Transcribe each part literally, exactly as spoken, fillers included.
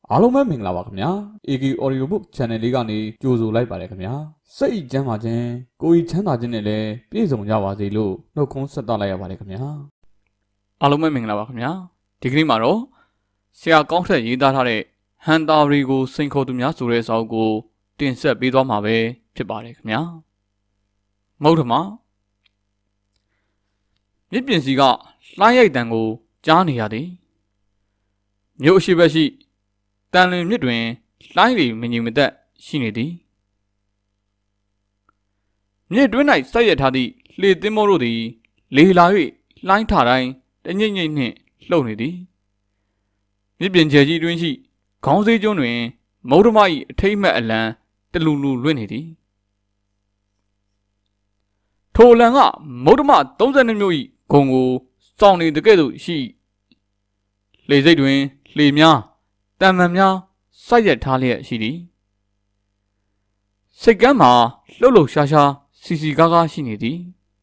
အားလုံးပဲမင်္ဂလာပါခင်ဗျာ A K Audio Book Channel လေးကနေကြိုဆိုလိုက်ပါတယ်ခင်ဗျာစိတ်ကျမ်းပါခြင်းကိုယ်ကြီးချမ်းသာခြင်းနဲ့လည်းပြည့်စုံကြပါစေလို့နှုတ်ခွန်းဆက်သလိုက်ရပါတယ်ခင်ဗျာအားလုံးပဲမင်္ဂလာပါခင်ဗျာဒီကနေ့မှာတော့ဆရာကောင်းထက်ရေးသားထားတဲ့ဟန်တာရီကိုစိန်ခေါ်သူများဆိုတဲ့စာအုပ်ကိုတင်ဆက်ပေးသွားမှာပဲဖြစ်ပါတယ်ခင်ဗျာမဟုတ်ထမမြစ်ပြင်စီကလှိုင်းရိုက်တံကိုကြားနေရသည်မြို့ရှိဘက်ရှိတန်လွင်မြစ်တွင်လှိုင်းတွေမငြိမ်မသက်ရှိနေသည်မြစ်တွင်း၌ဆက်ရထားသည့်လှေသင်းမိုးတို့သည်လေလာ၍လှိုင်းထတိုင်းတညိမ့်ညိမ့်နှင့်လှုပ်နေသည်မြစ်ပြင်ကျယ်ကြီးတွင်ရှိခေါင်းစည်းကျွန်းတွင်မုဒ္ဓမ၏အထိတ်မှတ်အလံတလူလူလွင့်နေသည်ထိုအလံကမုဒ္ဓမသုံးဆယ်နှစ်မျိုး၏ဂုံကိုစောင့်နေတကဲ့သို့ရှိလေစိတ်တွင်လှေများတံမှန်များစိုက်ရက်ထားလျက်ရှိသည်စိတ်ကမ်းမှာလှုပ်လှုပ်ရှားရှားစီစီကားကားရှိနေသည်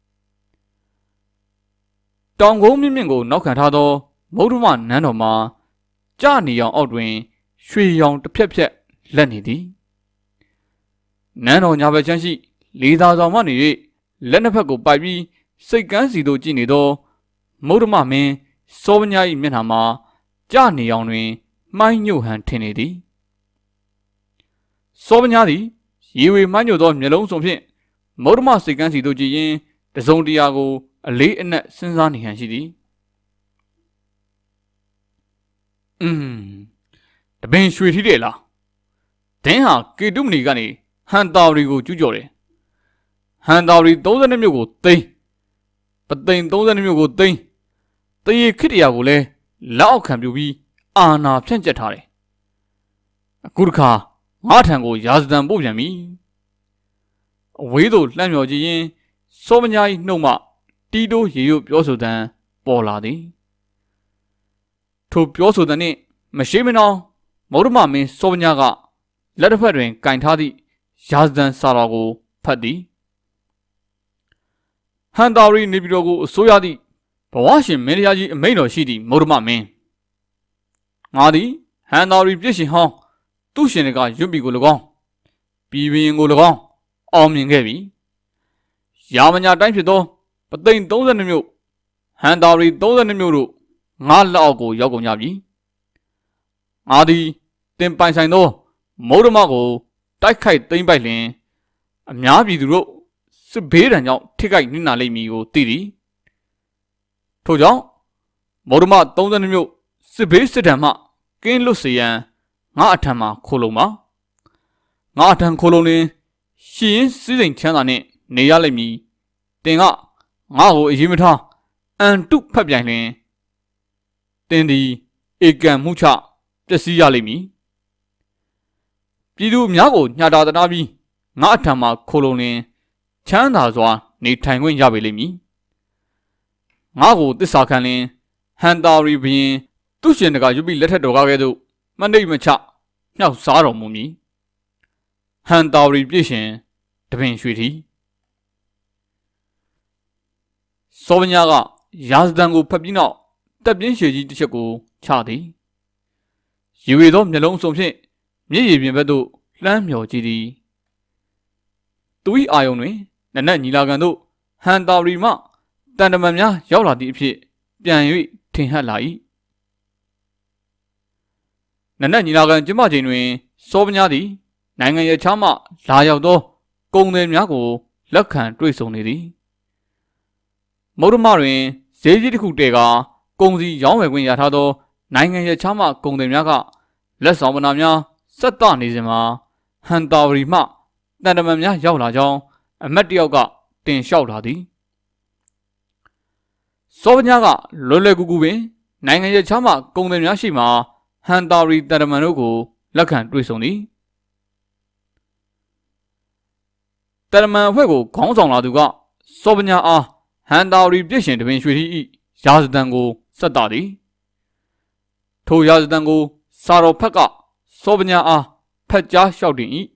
တောင်ကုန်းမြင့်မြင့်ကိုနောက်ခံထားသောမုဒ္ဓမနန်းတော်မှာကြနေအောင်အောက်တွင်ရွှေရောင်တစ်ဖြက်ဖြက်လက်နေသည်နန်းတော်ညာဘက်ချမ်းရှိလေးသာဆောင်မှနေ၍လက်နှစ်ဖက်ကိုပိုက်ပြီးစိတ်ကမ်းစီသို့ကြည့်နေသောမုဒ္ဓမမင်းစောပညာ၏မျက်နှာမှာကြနေအောင်တွင်မိုင်းညို့ဟန်ထင်နေသည်စောပညာသည်ရေဝေမိုင်းညို့သောမျက်လုံးစုံဖြင့်မုဒ္ဓမစိတ်ကမ်းစီသို့ကြည့်ရင်းတစုံတရာကိုအလေးအနက်စဉ်းစားနေဟန်ရှိသည်อืมတပင်ရွှေထီးတယ်လားဒင်းဟာကေတုမဏီကနေဟန်တာရီကိုကျူးကျော်တယ်ဟန်တာရီသုံးဆယ်နှစ်မြို့ကိုသိမ်းပသိမ်သုံးဆယ်နှစ်မြို့ကိုသိမ်းတရေခိတ္တရာကိုလည်းလက်အောက်ခံပြုပြီးအာနာဖြန့်ကျက်ထားတယ်အခုတခါငါထံကိုရာဇသံပို့ပြန်ပြီအဝေးသို့လှမ်းမြော်ကြည့်ရင်စောပညာ၏နှုတ်မှတီးတိုးရေရွတ်ပြောဆိုသံပေါ်လာသည်ထိုပြောဆိုသံနှင့်မရှိမနှောင်းမုဒ္ဓမမင်းစောပညာကလက်တစ်ဖက်တွင်ကင်ထားသည့်ရာဇသံစာတော်ကိုဖတ်သည်ဟန်တာရီနေပြည်တော်ကိုအစိုးရသည့်ဘဝရှင်မင်းတရားကြီးအမိန့်တော်ရှိသည့်မုဒ္ဓမမင်းငါသည်ဟန်တာရီပြည့်ရှင်ဟောင်းသူ့ရှင်တွေကရွတ်ပြီကို၎င်းပြည်ပင်ကို၎င်းအောင်မြင်ခဲ့ပြီရာမညာတိုင်းဖြစ်သောပသိမ်သုံးဆယ်နှစ်မြို့ဟန်တာရီသုံးဆယ်နှစ်မြို့တို့ငါလက်အောက်ကိုရောက်ကုန်ကြပြီငါသည်တင်ပိုင်ဆိုင်သောမုဒ္ဓမကိုတိုက်ခိုက်သိမ်းပိုက်လျင်အများပြည်သူတို့စစ်ဘေးဒဏ်ကြောင့်ထိခိုက်နစ်နာလိမ့်မည်ကိုသိသည်ထို့ကြောင့်မုဒ္ဓမသုံးဆယ်နှစ်မြို့စစ်ဘေးစစ်ဒဏ်မှကင်းလွတ်စေရန်ငါအထံမှာခိုလုံပါငါအထံခိုလုံလျင်ရှင်ရင်စည်းစိမ်ချမ်းသာနှင့်နေရလိမ့်မည်တင်ကငါ့ကိုအရေးမထားအန်တုဖတ်ပြိုင်လျင်တင်သည်ဧကံမှုချပျက်စီးရလိမ့်မည်ပြည်သူများကိုညှာတာတနာပြီးငါအထံမှာခိုလုံလျင်ချမ်းသာစွာနေထိုင်ခွင့်ရပေလိမ့်မည်ငါကိုတစ္ဆာခံလျင်ဟန်တာရီဘရင်သူ့ရှင်တကရွတ်ပြီးလက်ထက်တော်ကားကဲ့သို့မနှိပ်မချမြောက်စားတော်မူမည်ဟန်တာရီပြည့်ရှင်တပင်ရွှေထီစောပညာကရာဇသံကိုဖတ်ပြီးနောက်တက်ပြင်းရှည်ကြီးတစ်ချက်ကိုချသည်ရေဝေသောမျက်လုံးစုံဖြင့်မျက်ရည်ပြင်ဘက်သို့လှမ်းမြော်ကြည့်သည်သူ၏အာယုံတွင်နနက်ညီလာခံသို့ဟန်တာရီမှတန်တမန်များရောက်လာသည့်အဖြစ်ပြန်၍ထင်ဟပ်လာ၏နနက်ညီလာခံကျင်းပချိန်တွင်စောပညာသည်နိုင်ငံရဲ့ခြားမှလာရောက်သောကုန်သည်များကိုလက်ခံတွေ့ဆုံနေသည်မုဒ္ဓမတွင်ဈေးကြီးတစ်ခုတည်ကာကုန်စည်ရောင်းဝယ်ခွင့်ရထားသောနိုင်ငံရဲ့ခြားမှကုန်သည်များကလက်ဆောင်ပနာများဆက်သနေစဉ်မှာဟန်တာရီမှတန်တမန်များရောက်လာကြောင်းအမတ်တယောက်ကတင်လျှောက်လာသည်စောပညာကလွယ်လွယ်ကူကူပင်နိုင်ငံရဲ့ခြားမှကုန်သည်များရှိမှဟန်တာရီတန်တမန်တို့ကိုလက်ခံတွေ့ဆုံသည်တန်တမန်အဖွဲ့ကိုခေါင်းဆောင်လာသူကစောပညာအားဟန်တာရီပြည့်ရှင်တပင်ရွှေထီ၏ရာဇသံကိုဆက်တာသည်ထိုရာဇသံကိုစာတော်ဖက်ကစောပညာအားဖက်ကြားလျှောက်တင်၏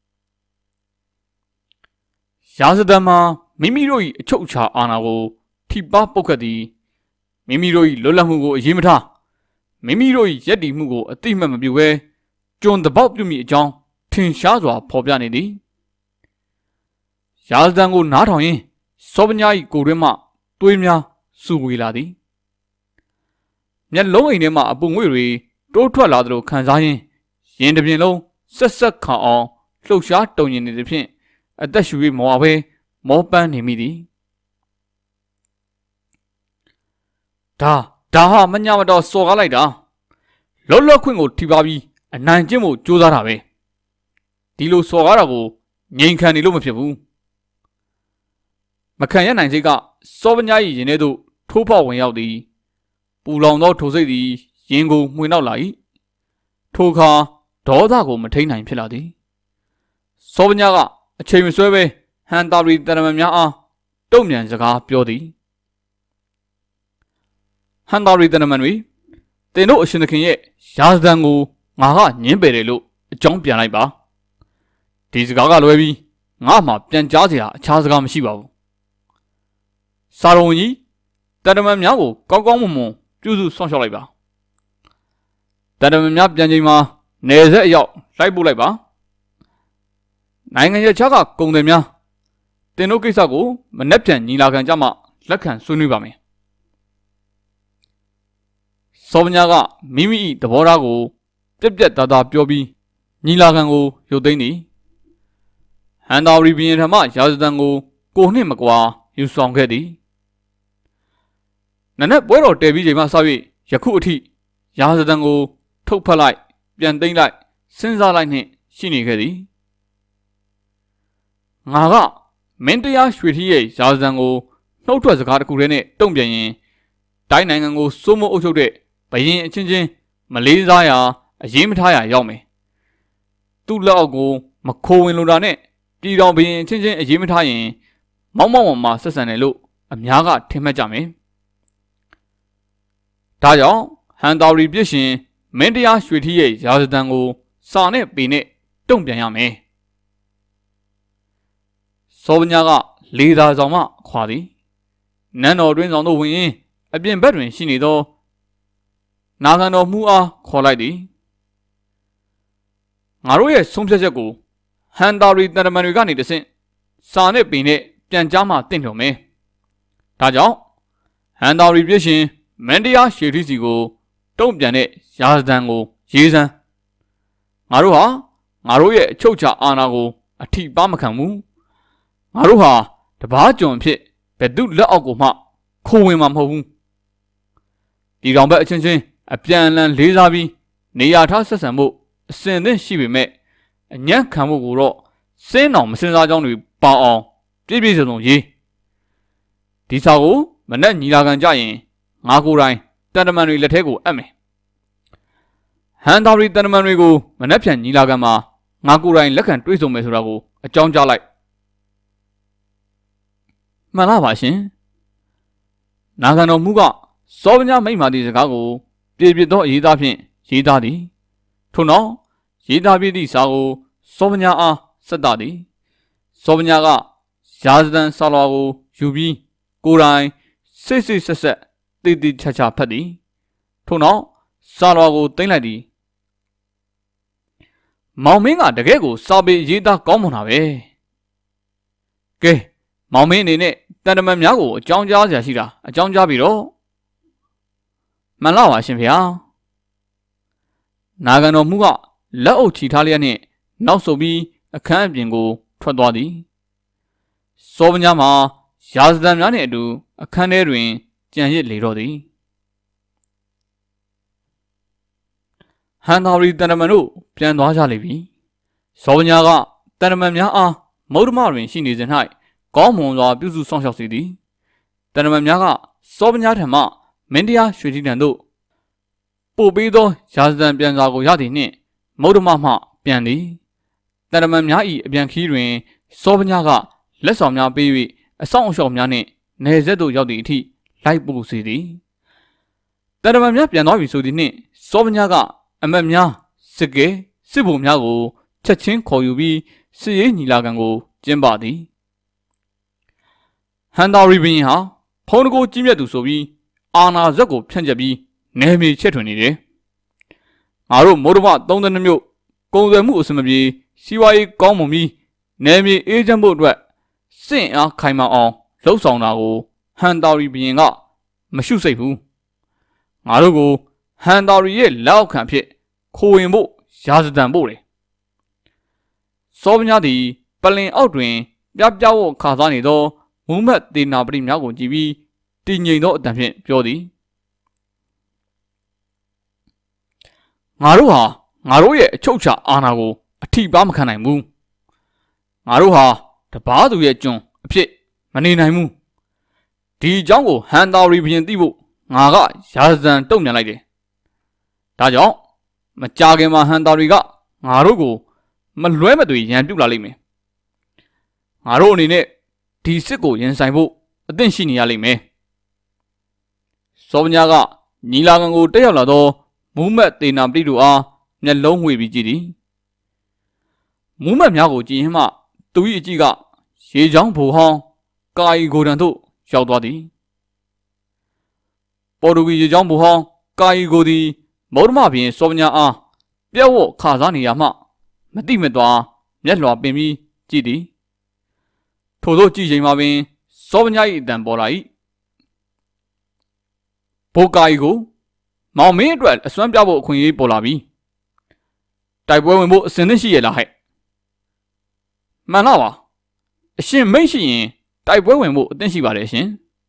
ရာဇသံမှာမိမိတို့၏အချုပ်အခြာအာဏာကိုထိပါပုတ်ခတ်သည်မိမိတို့၏လွတ်လပ်မှုကိုအရေးမထားမိမိတို့၏ယက်တီမှုကိုအတိမတ်မပြုဘဲကျွန်တပေါက်ပြုမိအကြောင်းထင်ရှားစွာဖော်ပြနေသည်ရာဇဒန်ကိုနားထောင်ရင်းစောပညာ၏ကိုယ်တွင်မှသွေးများစုဝေလာသည်မျက်လုံးအိမ်ထဲမှအပူငွေ့တွေတိုးထွက်လာသလိုခံစားရင်းရင်တစ်ပြင်လုံးဆက်ဆက်ခံအောင်လှုပ်ရှားတုန်ရင်နေသည်ဖြင့်အသက်ရှူ၍မောဝဲမောပန်းနေမိသည်ဒါဒါဟာမညာမတော်စော်ကားလိုက်တာလောလောခွင့်ကိုထိပါပြီးအနိုင်ကျင့်ဖို့ကြိုးစားတာပဲဒီလိုစော်ကားတာကိုငြိမ်ခံနေလို့မဖြစ်ဘူးမခံရနိုင်စိတ်ကစောပညာ၏ရင်ထဲသို့ထိုးဖောက်ဝင်ရောက်သည်ပူလောင်သောထိုစိတ်သည်ရင်ကိုမှွေနှောက်လာ၏ထိုအခါဒေါသကိုမထိန်နိုင်ဖြစ်လာသည်စောပညာကအချိန်မဆွဲပဲဟန်တာရီတရမန်များအားတုံ့ပြန်စကားပြောသည်ဟန်တာရီတရမန်တွေတင်တို့အရှင်သခင်ရဲ့ရာဇဒန်ကိုငါကညင်းပယ်တယ်လို့အကြောင်းပြန်လိုက်ပါဒီစကားကလွဲပြီးငါမှပြန်ကြားစရာအခြားစကားမရှိပါဘူးစာရုံကြီးတရမန်များကိုကောင်းကောင်းမွန်မွန်ပြုစုဆောင်ရှောက်လိုက်ပါတရမန်များပြန်ချိန်မှာနေဆက်အရောက်လိုက်ပို့လိုက်ပါနိုင်ငံရဲ့ခြားကကုန်တယ်များတင်တို့ကိစ္စကိုမနှက်ပြန်ညီလာခံကြမှာလက်ခံဆွေးနွေးပါမယ်စောပညာကမိမိ၏သဘောထားကိုပြက်ပြက်သားသားပြောပြီးညီလာခံကိုရုပ်သိမ်းသည်ဟန်တာရီဘီယန်ထမရာဇဒန်ကိုကိုနှစ်မကွာယူဆောင်ခဲ့သည်နနက်ပွဲတော်တည်ပြီးချိန်မှစ၍ယခုအထိရာဇဒန်ကိုထုတ်ဖက်လိုက်ပြန်သိမ်းလိုက်စဉ်းစားလိုက်နှင့်ရှိနေခဲ့သည်ငါကမင်းတရားရွှေထီးရဲ့ရာဇဒန်ကိုနှုတ်ထွက်စကားတစ်ခုတည်းနဲ့တုံ့ပြန်ရင်တိုင်းနိုင်ငံကိုစိုးမိုးအုပ်ချုပ်တဲ့ဘရင်အချင်းချင်းမလေးစားရာအရေးမထားရာရောက်မယ်သူ့လက်အောက်ကိုမခိုးဝင်လိုတာနဲ့ပြည်တော်ဘရင်အချင်းချင်းအရေးမထားရင်မောက်မောက်မှမှာဆက်ဆံတယ်လို့အများကထင်မှတ်ကြမယ်ဒါကြောင့်ဟန်တာရီပြစ်ရှင်မင်းတရားရွှေထီးရဲ့ရာဇဒန်ကိုစာနဲ့ပေနဲ့တုံ့ပြန်ရမယ်စောပညာကလေသာဆောင်မှခွာသည်နန်းတော်တွင်ဆောင်သို့ဝင်ရင်အပြင်ဘက်တွင်ရှိနေသောနာခံတော်မူအားခေါ်လိုက်သည်ငါတို့ရဲ့ဆုံးဖြတ်ချက်ကိုဟန်တာရီတရမန်တွေကနေတဆင့်စာနဲ့ပေနဲ့ပြန်ကြားမှတင့်တော်မယ်ဒါကြောင့်ဟန်တာရီပြည့်ရှင်မန်တရားရှေထီစီကိုတုံ့ပြန်တဲ့ရာဇဒန်ကိုရေးစမ်းငါတို့ဟာငါတို့ရဲ့အချုပ်ချာအာဏာကိုအထိပါမခံဘူးငါတို့ဟာတပားကျွန်ဖြစ်ဘယ်သူလက်အောက်ကိုမှခိုးဝင်မှာမဟုတ်ဘူးပြည်တော်ဘက်အချင်းချင်းအပြန်အလှန်လေးစားပြီးနေရာထားဆက်ဆံဖို့အစဉ်သင့်ရှိပေမဲ့အညံ့ခံဖို့ကိုတော့စင်းအောင်မစင်စားကြောင်းတွေပေါအောင်ပြည့်ပြည့်စုံစုံရေးဒီစာကိုမနဲ့ညီလာခံကြရင်ငါကိုယ်တိုင်တန်တမန်တွေလက်ထဲကိုအပ်မယ်ဟန်တာရီတန်တမန်တွေကိုမနဲ့ပြန်ညီလာခံမှာငါကိုယ်တိုင်လက်ခံတွေးဆုံမယ်ဆိုတာကိုအကြောင်းကြားလိုက်မှန်လားပါရှင်နာခံတော်မူကစောပညာမိမ့်မာသည့်စကားကိုပြေပြစ်သောအရေးသားဖြင့်ရေးသားသည်ထို့နောက်ရေးသားပြသည့်စာကိုစောပညာအားဆက်တာသည်စောပညာကရာဇဒန်ဆာလွာကိုယူပြီးကိုယ်တိုင်စိတ်စိတ်ဆက်ဆက်တည်တည်ချာချာဖတ်သည်ထို့နောက်ဆာလွာကိုတင်လိုက်သည်မောင်မင်းကတကယ်ကိုစာပေရေးသားကောင်းမွန်တာပဲကဲမောင်မင်းအနေနဲ့တန်တမန်များကိုအကြောင်းကြားစရာရှိတာအကြောင်းကြားပြီးတော့မှန်လားပါရှင်ဖေဟာနာခံတော်မူကလက်အုပ်ချီထားလျက်နှင့်နောက်ဆုတ်ပြီးအခန်းအပြင်ကိုထွက်သွားသည်စောပညာမှာရာဇဒန်များနှင့်အတူအခန်းထဲတွင်ကြံရစ်လေတော့သည်ဟန်တာရီတန်တမန်တို့ပြန်သွားကြလိမ့်မည်စောပညာကတန်တမန်များအားမုဒ္ဓမတွင်ရှိနေစဉ်၌ကောင်းမွန်စွာပြုစုဆောင်ရှောက်စေသည်တန်တမန်များကစောပညာထံမှမင်းတရားရွှေထီးထံသို့ပို့ပေးသောရာဇဒန်ပြန်စာကိုရသည်နှင့်မုဒ္ဓမမှပြန်သည်တန်တမန်များ၏အပြန်ခီးတွင်စောပညာကလက်ဆောင်များပေး၍အဆောင်အရှောက်များနှင့်နေဆက်သို့ရောက်သည့်အထိလိုက်ပို့စေသည်တန်တမန်များပြန်သွားပြီဆိုသည်နှင့်စောပညာကအမတ်များစစ်ကဲစစ်ဗိုလ်များကိုချက်ချင်းခေါ်ယူပြီးစစ်ရေးညီလာခံကိုကျင်းပသည်ဟန်တာရီဘင်းဟာဖုံးတကိုကြီးမြတ်သူဆိုပြီးအာနာဇက်ကိုဖြန့်ကျက်ပြီးနယ်မြေချက်ထွင်နေတယ်ငါတို့မိုးဒမသုံးသနှစ်မြို့ကုန်သွယ်မှုအစမပြေစီးပွားရေးကောင်းမွန်ပြီးနယ်မြေအေးချမ်းဖို့အတွက်စင့်အားခိုင်မာအောင်လှုပ်ဆောင်တာကိုဟန်တာရီဘရင်ကမရှုစိတ်ဘူးငါတို့ကိုဟန်တာရီရဲ့လက်အောက်ခံဖြစ်ခိုးဝင်ဖို့ရာဇဒံဖို့တယ်စောပညာသည်ပလင်အောက်တွင်ပြပြဝခါစားနေသောမူမတ်တေနာပရိများကိုကြည့်ပြီးတည်ငြိမ်သောအတန်ဖြင့်ပြောသည်ငါတို့ဟာငါတို့ရဲ့အချုပ်အခြာအာဏာကိုအထိပါမခံနိုင်ဘူးငါတို့ဟာတပားသူရဲ့ကျွန်အဖြစ်မနေနိုင်ဘူးဒီအကြောင်းကိုဟန်တာရီဘရင်သိဖို့ငါကရာဇံတုံ့ပြန်လိုက်တယ်ဒါကြောင့်မကြာခင်မှာဟန်တာရီကငါတို့ကိုမလွဲမသွေရန်ပြုတ်လာလိမ့်မယ်ငါတို့အနေနဲ့ဒီစစ်ကိုရင်ဆိုင်ဖို့အသင့်ရှိနေရလိမ့်မယ်စောပညာကညီလာခံကိုတက်ရောက်လာသောမူးမတ်တေနာပတိတို့အားမျက်လုံးဝှေ့ပြီးကြည့်သည်မူးမတ်များကိုကြည့်ရင်မှသူ၏အကြည့်ကရေချောင်းဘူဟောင်းကာယီဂိုဒန်သို့ရောက်သွားသည်ပေါ်တူဂီရေချောင်းဘူဟောင်းကာယီဂိုသည်မௌဒမဘုရင်စောပညာအားပြက်ဝတ်ခါစားနေရမှမတိမသွားမျက်လွှာပင်ပြီးကြည့်သည်ထို့သောကြည့်ချိန်မှာပင်စောပညာ၏အတန်ပေါ်လာ၏ဘိုကာယီကိုမောင်မင်းအတွက်အစွမ်းပြဖို့အခွင့်အရေးပေါ်လာပြီတိုက်ပွဲဝင်ဖို့အစဉ်သင့်ရှိရလားဟဲ့မှန်လားပါအရှင်မိတ်ရှိရင်တိုက်ပွဲဝင်ဖို့အသင့်ရှိပါတယ်ရှင်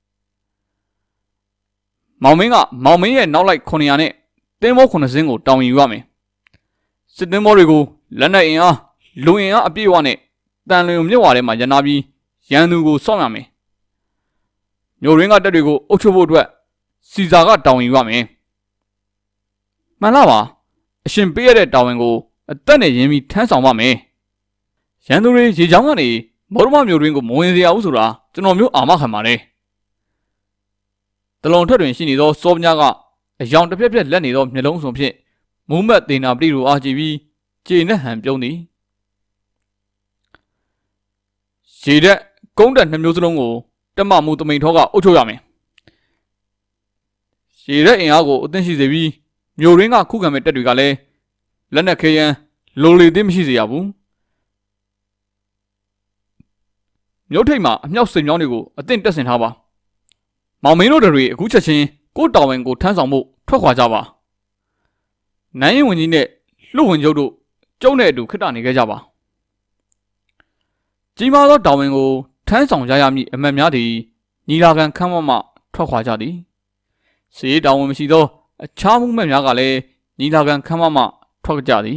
မောင်မင်းကမောင်မင်းရဲ့နောက်လိုက်ခုနှစ်ရာနဲ့တင်းမောခုနှစ်စင်းကိုတောင်းယူရမယ်စစ်တင်းမောတွေကိုလက်နက်အင်အားလူအင်အားအပြည့်အဝနဲ့တန်လွင်မြစ်ဝါထဲမှာရနာပြီးရန်သူကိုစောင့်ရမယ်မြို့ရင်းကတပ်တွေကိုအုပ်ချုပ်ဖို့အတွက်စီဇာကတောင်းယူရမယ်မှန်လားပါအရှင်ပေးရတဲ့တာဝန်ကိုအသက်နဲ့ရင်းပြီးထမ်းဆောင်ပါမယ်ရန်သူတွေရေချောင်းကနေမော်ဒမမျိုးတွင်ကိုမဝင်စရာဘူးဆိုတာကျွန်တော်မျိုးအာမခံပါတယ်တလုံးထက်တွင်ရှိနေသောစောပညာကအယောင်တစ်ပြက်ပြက်လက်နေသောမျက်လုံးစုံဖြင့်မူးမတ်တေနာပတိတို့အားကြည့်ပြီးကျေနပ်ဟန်ပြုံးသည်ရေတဲ့ကုန်းတက်နှစ်မျိုးစလုံးကိုတက်မမှုတမိန်ထောကအုပ်ချုပ်ရမယ်ရေတဲ့အင်အားကိုအသင့်ရှိစေပြီးမြို့ရင်းကခုခံမဲ့တပ်တွေကလည်းလက်နက်ခဲယမ်းလိုလေသေးမရှိစေရဘူးမြို့ထိပ်မှာအမြောက်စိမ်မြောင်းတွေကိုအသင့်တက်ဆင်ထားပါမောင်မင်းတို့တွေအခုချက်ချင်းကိုတောင်ဝင်ကိုထမ်းဆောင်ဖို့ထွက်ခွာကြပါနိုင်ရင်ဝင်ကြီးနဲ့လှုပ်ဝင်ချုပ်တို့ကျုံနဲ့အတူခစ်တာနေခဲ့ကြပါကြီးမားသောတောင်ဝင်ကိုထမ်းဆောင်ကြရမည့်အမတ်များသည်ညီလာခံခန်းမမှထွက်ခွာကြသည်စီးတောင်ဝင်မရှိသောအခြားမှုမဲ့များကလည်းညီလာခံခမ်းမမှထွက်ကြသည်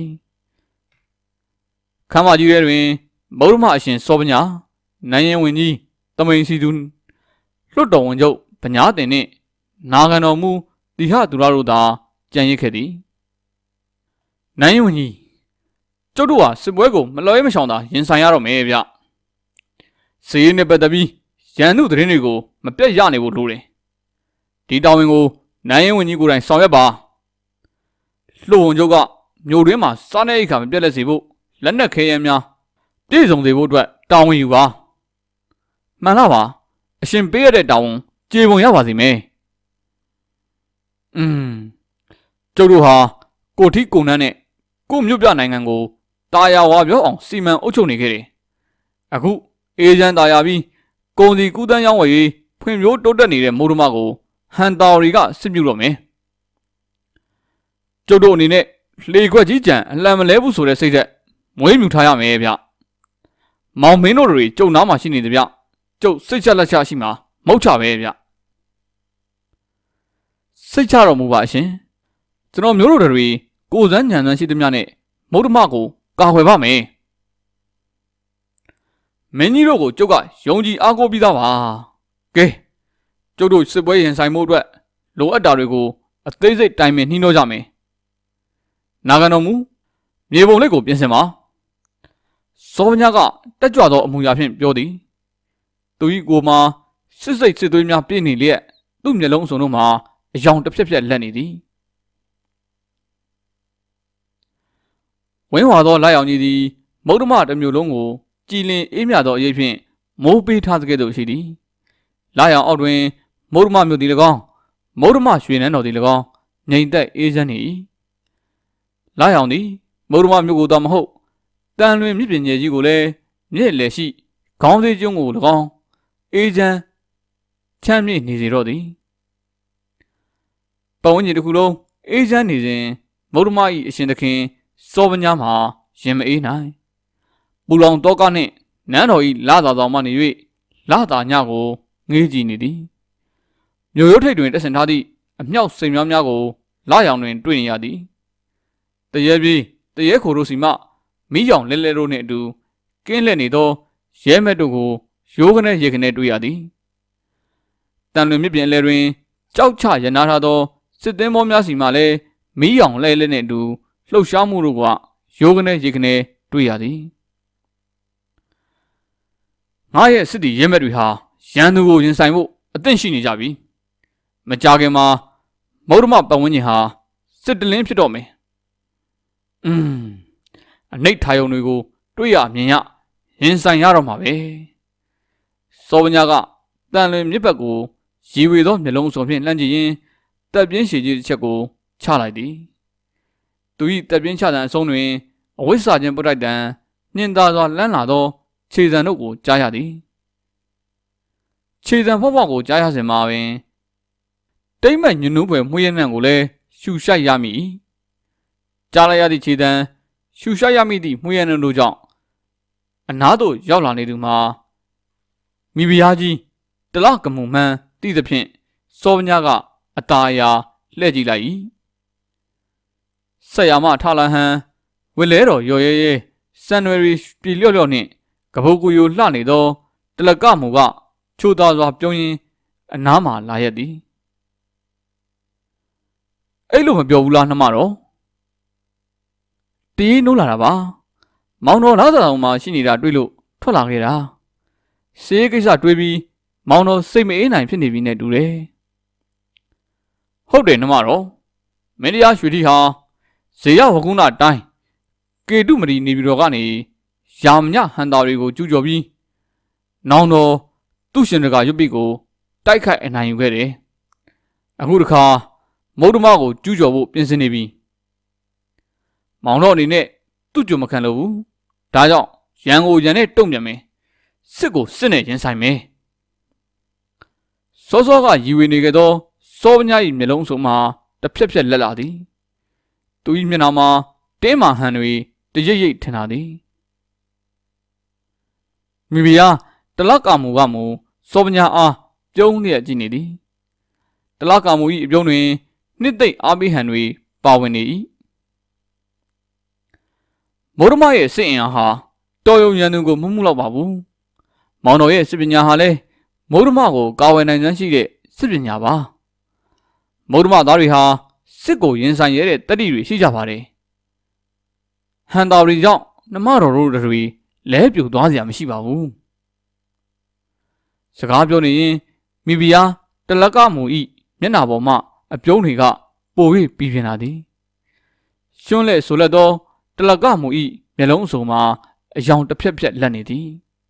ခမ်းမကြီးထဲတွင်မௌဒမအရှင်စောပညာနိုင်ရင်ဝင်ကြီးတမိန်စီသူလွတ်တော်ဝင်ချုပ်ဗညာတင်နှင့်နာခံတော်မူတိဟသူရတို့သာကြံရစ်ခဲ့သည်နိုင်ရင်ဝင်ကြီးကျုပ်တို့ဟာစစ်ပွဲကိုမလွှဲမရှောင်သာရင်ဆိုင်ရတော့မယ်ဗျစီးနဲ့ပတ်သက်ပြီးရန်သူသတင်းတွေကိုမပြတ်ရနေဖို့လိုတယ်ဒီတောင်ဝင်ကိုနိုင်ရင်ဝင်ကြီးကိုယ်တိုင်ဆောင်ရွက်ပါလှုပ်ဝင်ချုပ်ကမြို့တွင်းမှာစားနေအိတ်ခါမပြတ်လက်စေဖို့လက်နက်ခဲယမ်းများပြည့်စုံစေဖို့အတွက်တောင်းဝင်ယူပါမှန်လားပါအရှင်ပေးရတဲ့တောင်းဝန်ကြေပုံရပါစေမယ်อืมကျုပ်တို့ဟာကိုထီကိုနန်းနဲ့ကိုမြို့ပြနိုင်ငံကိုတာယာဝါပြောအောင်စီမံအုပ်ချုပ်နေခဲ့တယ်အခုအေဂျန်တာယာပြီးကုန်စီကူးတန်းရောင်းဝယ်ရေးဖွံ့ဖြိုးတိုးတက်နေတဲ့မိုးဒမကိုဟန်တာရီကစစ်ပြုတော့မယ်ကျုပ်တို့အနေနဲ့လေခွက်ကြီးကြံအလံမလဲဘူးဆိုတဲ့စိတ်သက်မွေးမြူထားရမယ်ဗျမောင်မင်းတို့တွေကျုပ်နားမှာရှိနေတယ်ဗျကျုပ်စိတ်ချလက်ချရှိမှာမဟုတ်ချပဲဗျစိတ်ချတော်မူပါအရှင်ကျွန်တော်မျိုးတို့တွေကိုယ်စမ်းညံစမ်းရှိသမျှနဲ့မௌဒမကိုကာကွယ်ပါမယ်မင်းကြီးတို့ကိုကျုပ်ကယုံကြည်အားကိုးပြီးသားပါကဲကျုပ်တို့စစ်ပွဲရင်ဆိုင်မှုအတွက်လိုအပ်တာတွေကိုအသေးစိတ်တိုင်ပင်နှီးနှောကြမယ်နာခံတော်မူမြေပုံလက်ကိုပြင်ဆင်ပါစောပညာကတက်ကြွသောအမှုရာဖြင့်ပြောသည်သူ၏ကိုယ်မှာစစ်စိတ်စစ်သွေးများပြည့်နေလျက်သူ့မျက်လုံးအစုံတို့မှာအယောင်တစ်ဖြက်ဖြက်လက်နေသည်ဝင်းဝါသောလက်ရောင်ကြီးသည်မௌဒမတစ်မျိုးလုံးကိုကြည်လင်အေးမြသောအရေးဖြင့်မိုးပေးထားသကဲ့သို့ရှိသည်လက်ရောင်အောက်တွင်မௌဒမမျိုးသည်၎င်းမௌဒမရွှေနန်းတော်သည်၎င်းငြိမ်သက်အေးချမ်းနေ၏လက်ရောင်သည်မုဒ္ဓမမြို့ကိုသာမဟုတ်တန်လွင်မြစ်ပြင်ကျယ်ကြီးကိုလည်းမြစ်လေရှိခေါင်းသေးကျွန်းကို၎င်းအေးချမ်းချမ်းမြေ့နေစေတော့သည်ပတ်ဝန်းကျင်တစ်ခုလုံးအေးချမ်းနေစဉ်မုဒ္ဓမ၏အရှင်သခင်စောပညာမှာရင်မအေးနိုင်ပူလောင်တောကနှင့်နန်းတော်၏လာသာတော်မှနေ၍လာသာညကိုငေးကြည့်နေသည်မြို့ရိုးထိပ်တွင်တက်ဆင်ထားသည့်အမြောက်စိမ်များများကိုလာရောင်တွင်တွေ့နေရသည်တရေပြေးတရေခိုတို့စီမှမိရောင်လဲလဲတို့နှင့်အတူကင်းလက်နေသောရဲမက်တို့ကိုရိုးကနေရေကနေတွေ့ရသည်တန်လွင်မြစ်ပြင်အလဲတွင်ကြောက်ချရနာထားသောစစ်သင်းဘောများစီမှလည်းမိရောင်လဲလဲနှင့်အတူလှုပ်ရှားမှုတို့ကရိုးကနေရေကနေတွေ့ရသည်ငါရဲ့စစ်တီရဲမက်တွေဟာရန်သူကိုရင်ဆိုင်ဖို့အသင့်ရှိနေကြပြီမကြခင်မှာမုဒ္ဓမပတ်ဝန်းကျင်ဟာစစ်တလင်းဖြစ်တော့မယ်อืมအနိဋ္ဌာယုံတွေကိုတွေ့ရမြင်ရရင်ဆိုင်ရတော့မှာပဲစောပညာကတန်လွင်မြစ်ဘက်ကိုရီဝေသောမျက်လုံးစုံဖြင့်လှမ်းကြည့်ရင်တပ်ပြင်းရှည်ကြီးတစ်ချက်ကိုချလိုက်သည်သူ၏တပ်ပြင်းချတဲ့အဆုံးတွင်အဝိဇ္ဇာချင်းပုတ်တိုက်တံနှင်သာစွာလန်းလာသောခြေစံတို့ကိုကြားရသည်ခြေစံဖောက်ဖောက်ကိုကြားရစဉ်မှာပင်တိမ့်မဲ့ညွနူးပွဲမှုရနှံကိုလည်းရှူရှိုက်ရမည်ကြားလိုက်ရသည့်ခြေစံရှူရှိုက်ရမည်သည့်မှုရနှံတို့ကြောင့်အနားသို့ရောက်လာနေသူမှာမိဖုရားကြီးတလကမှုမှန်သိသဖြင့်စောပညာကအတာအယာလှည့်ကြည့်လိုက်၏ဆက်ရမထလာဟန်ဝစ်လဲတော်ရော်ရဲရဲစံနွယ်ရီပြေလျော့လျော့နှင့်ကပုတ်ကူယိုလှနေသောတလကမှုကချိုးသားစွာပြုံးရင်းအနားမှလာရက်သည်အဲ့လိုမပြောဘူးလားနှမတော်တီးနိုးလာတာပါမောင်တော်လာစားအောင်မှရှိနေတာတွေ့လို့ထွက်လာခဲ့တာစေးကိစ္စတွေးပြီးမောင်တော်စိတ်မအေးနိုင်ဖြစ်နေပြီနဲ့တူတယ်ဟုတ်တယ်နှမတော်မင်းတရားရွှေတိဟာဇေယဝကုဏတိုင်းကေတုမရီနေပြည်တော်ကနေရာမညဟန်တာတွေကိုကျူးကျော်ပြီးနောင်တော်သူရှင်တကာရွတ်ပိကိုတိုက်ခိုက်အနိုင်ယူခဲ့တယ်အခုတခါမုဒ္ဓမကိုကျူးကျော်ဖို့ပြင်ဆင်နေပြီမောင်တော်အနေနဲ့သူ့ကြုံမခံလို့ဘူးဒါကြောင့်ရန်ကိုရန်နဲ့တုံ့ပြန်မယ်စစ်ကိုစစ်နဲ့ရင်ဆိုင်မယ်စောစောကရီဝေနေခဲ့သောစောပညာ၏မျက်လုံးစုံမှာတစ်ဖြက်ဖြက်လက်လာသည်သူ၏မျက်နှာမှာတင်းမာဟန်တွေတရိပ်ရိပ်ထင်လာသည်မိဖုရားတလကမူကမူစောပညာအားပြုံးလျက်ကြည့်နေသည်တလကမူ၏အပြုံးတွင်နှစ်သိမ့်အားပေးဟန်တွေပါဝင်နေ၏မုဒ္ဓမရဲ့စစ်အင်အားဟာတော်ရုံရန်သူကိုမမှုလောက်ပါဘူးမောင်တော်ရဲ့စစ်ပညာဟာလည်းမုဒ္ဓမကိုကာဝယ်နိုင်စွမ်းရှိတဲ့စစ်ပညာပါမုဒ္ဓမသားတွေဟာစစ်ကိုရင်ဆိုင်ရတဲ့တတိတွေရှိကြပါတယ်ဟန်တာတွေကြောင့်နှမတော်တို့တွေလဲပြိုသွားစရာမရှိပါဘူးစကားပြောနေရင်မိဖုရားတလကမူဤမျက်နှာပေါ်မှအပြုံးတွေကပို၍ပြီးပြင်းလာသည်ရှွန်းလက်ဆိုလက်သောတလကမူဤမျက်လုံးအစုံမှာအယောင်တစ်ဖြက်ဖြက်လက်နေသည်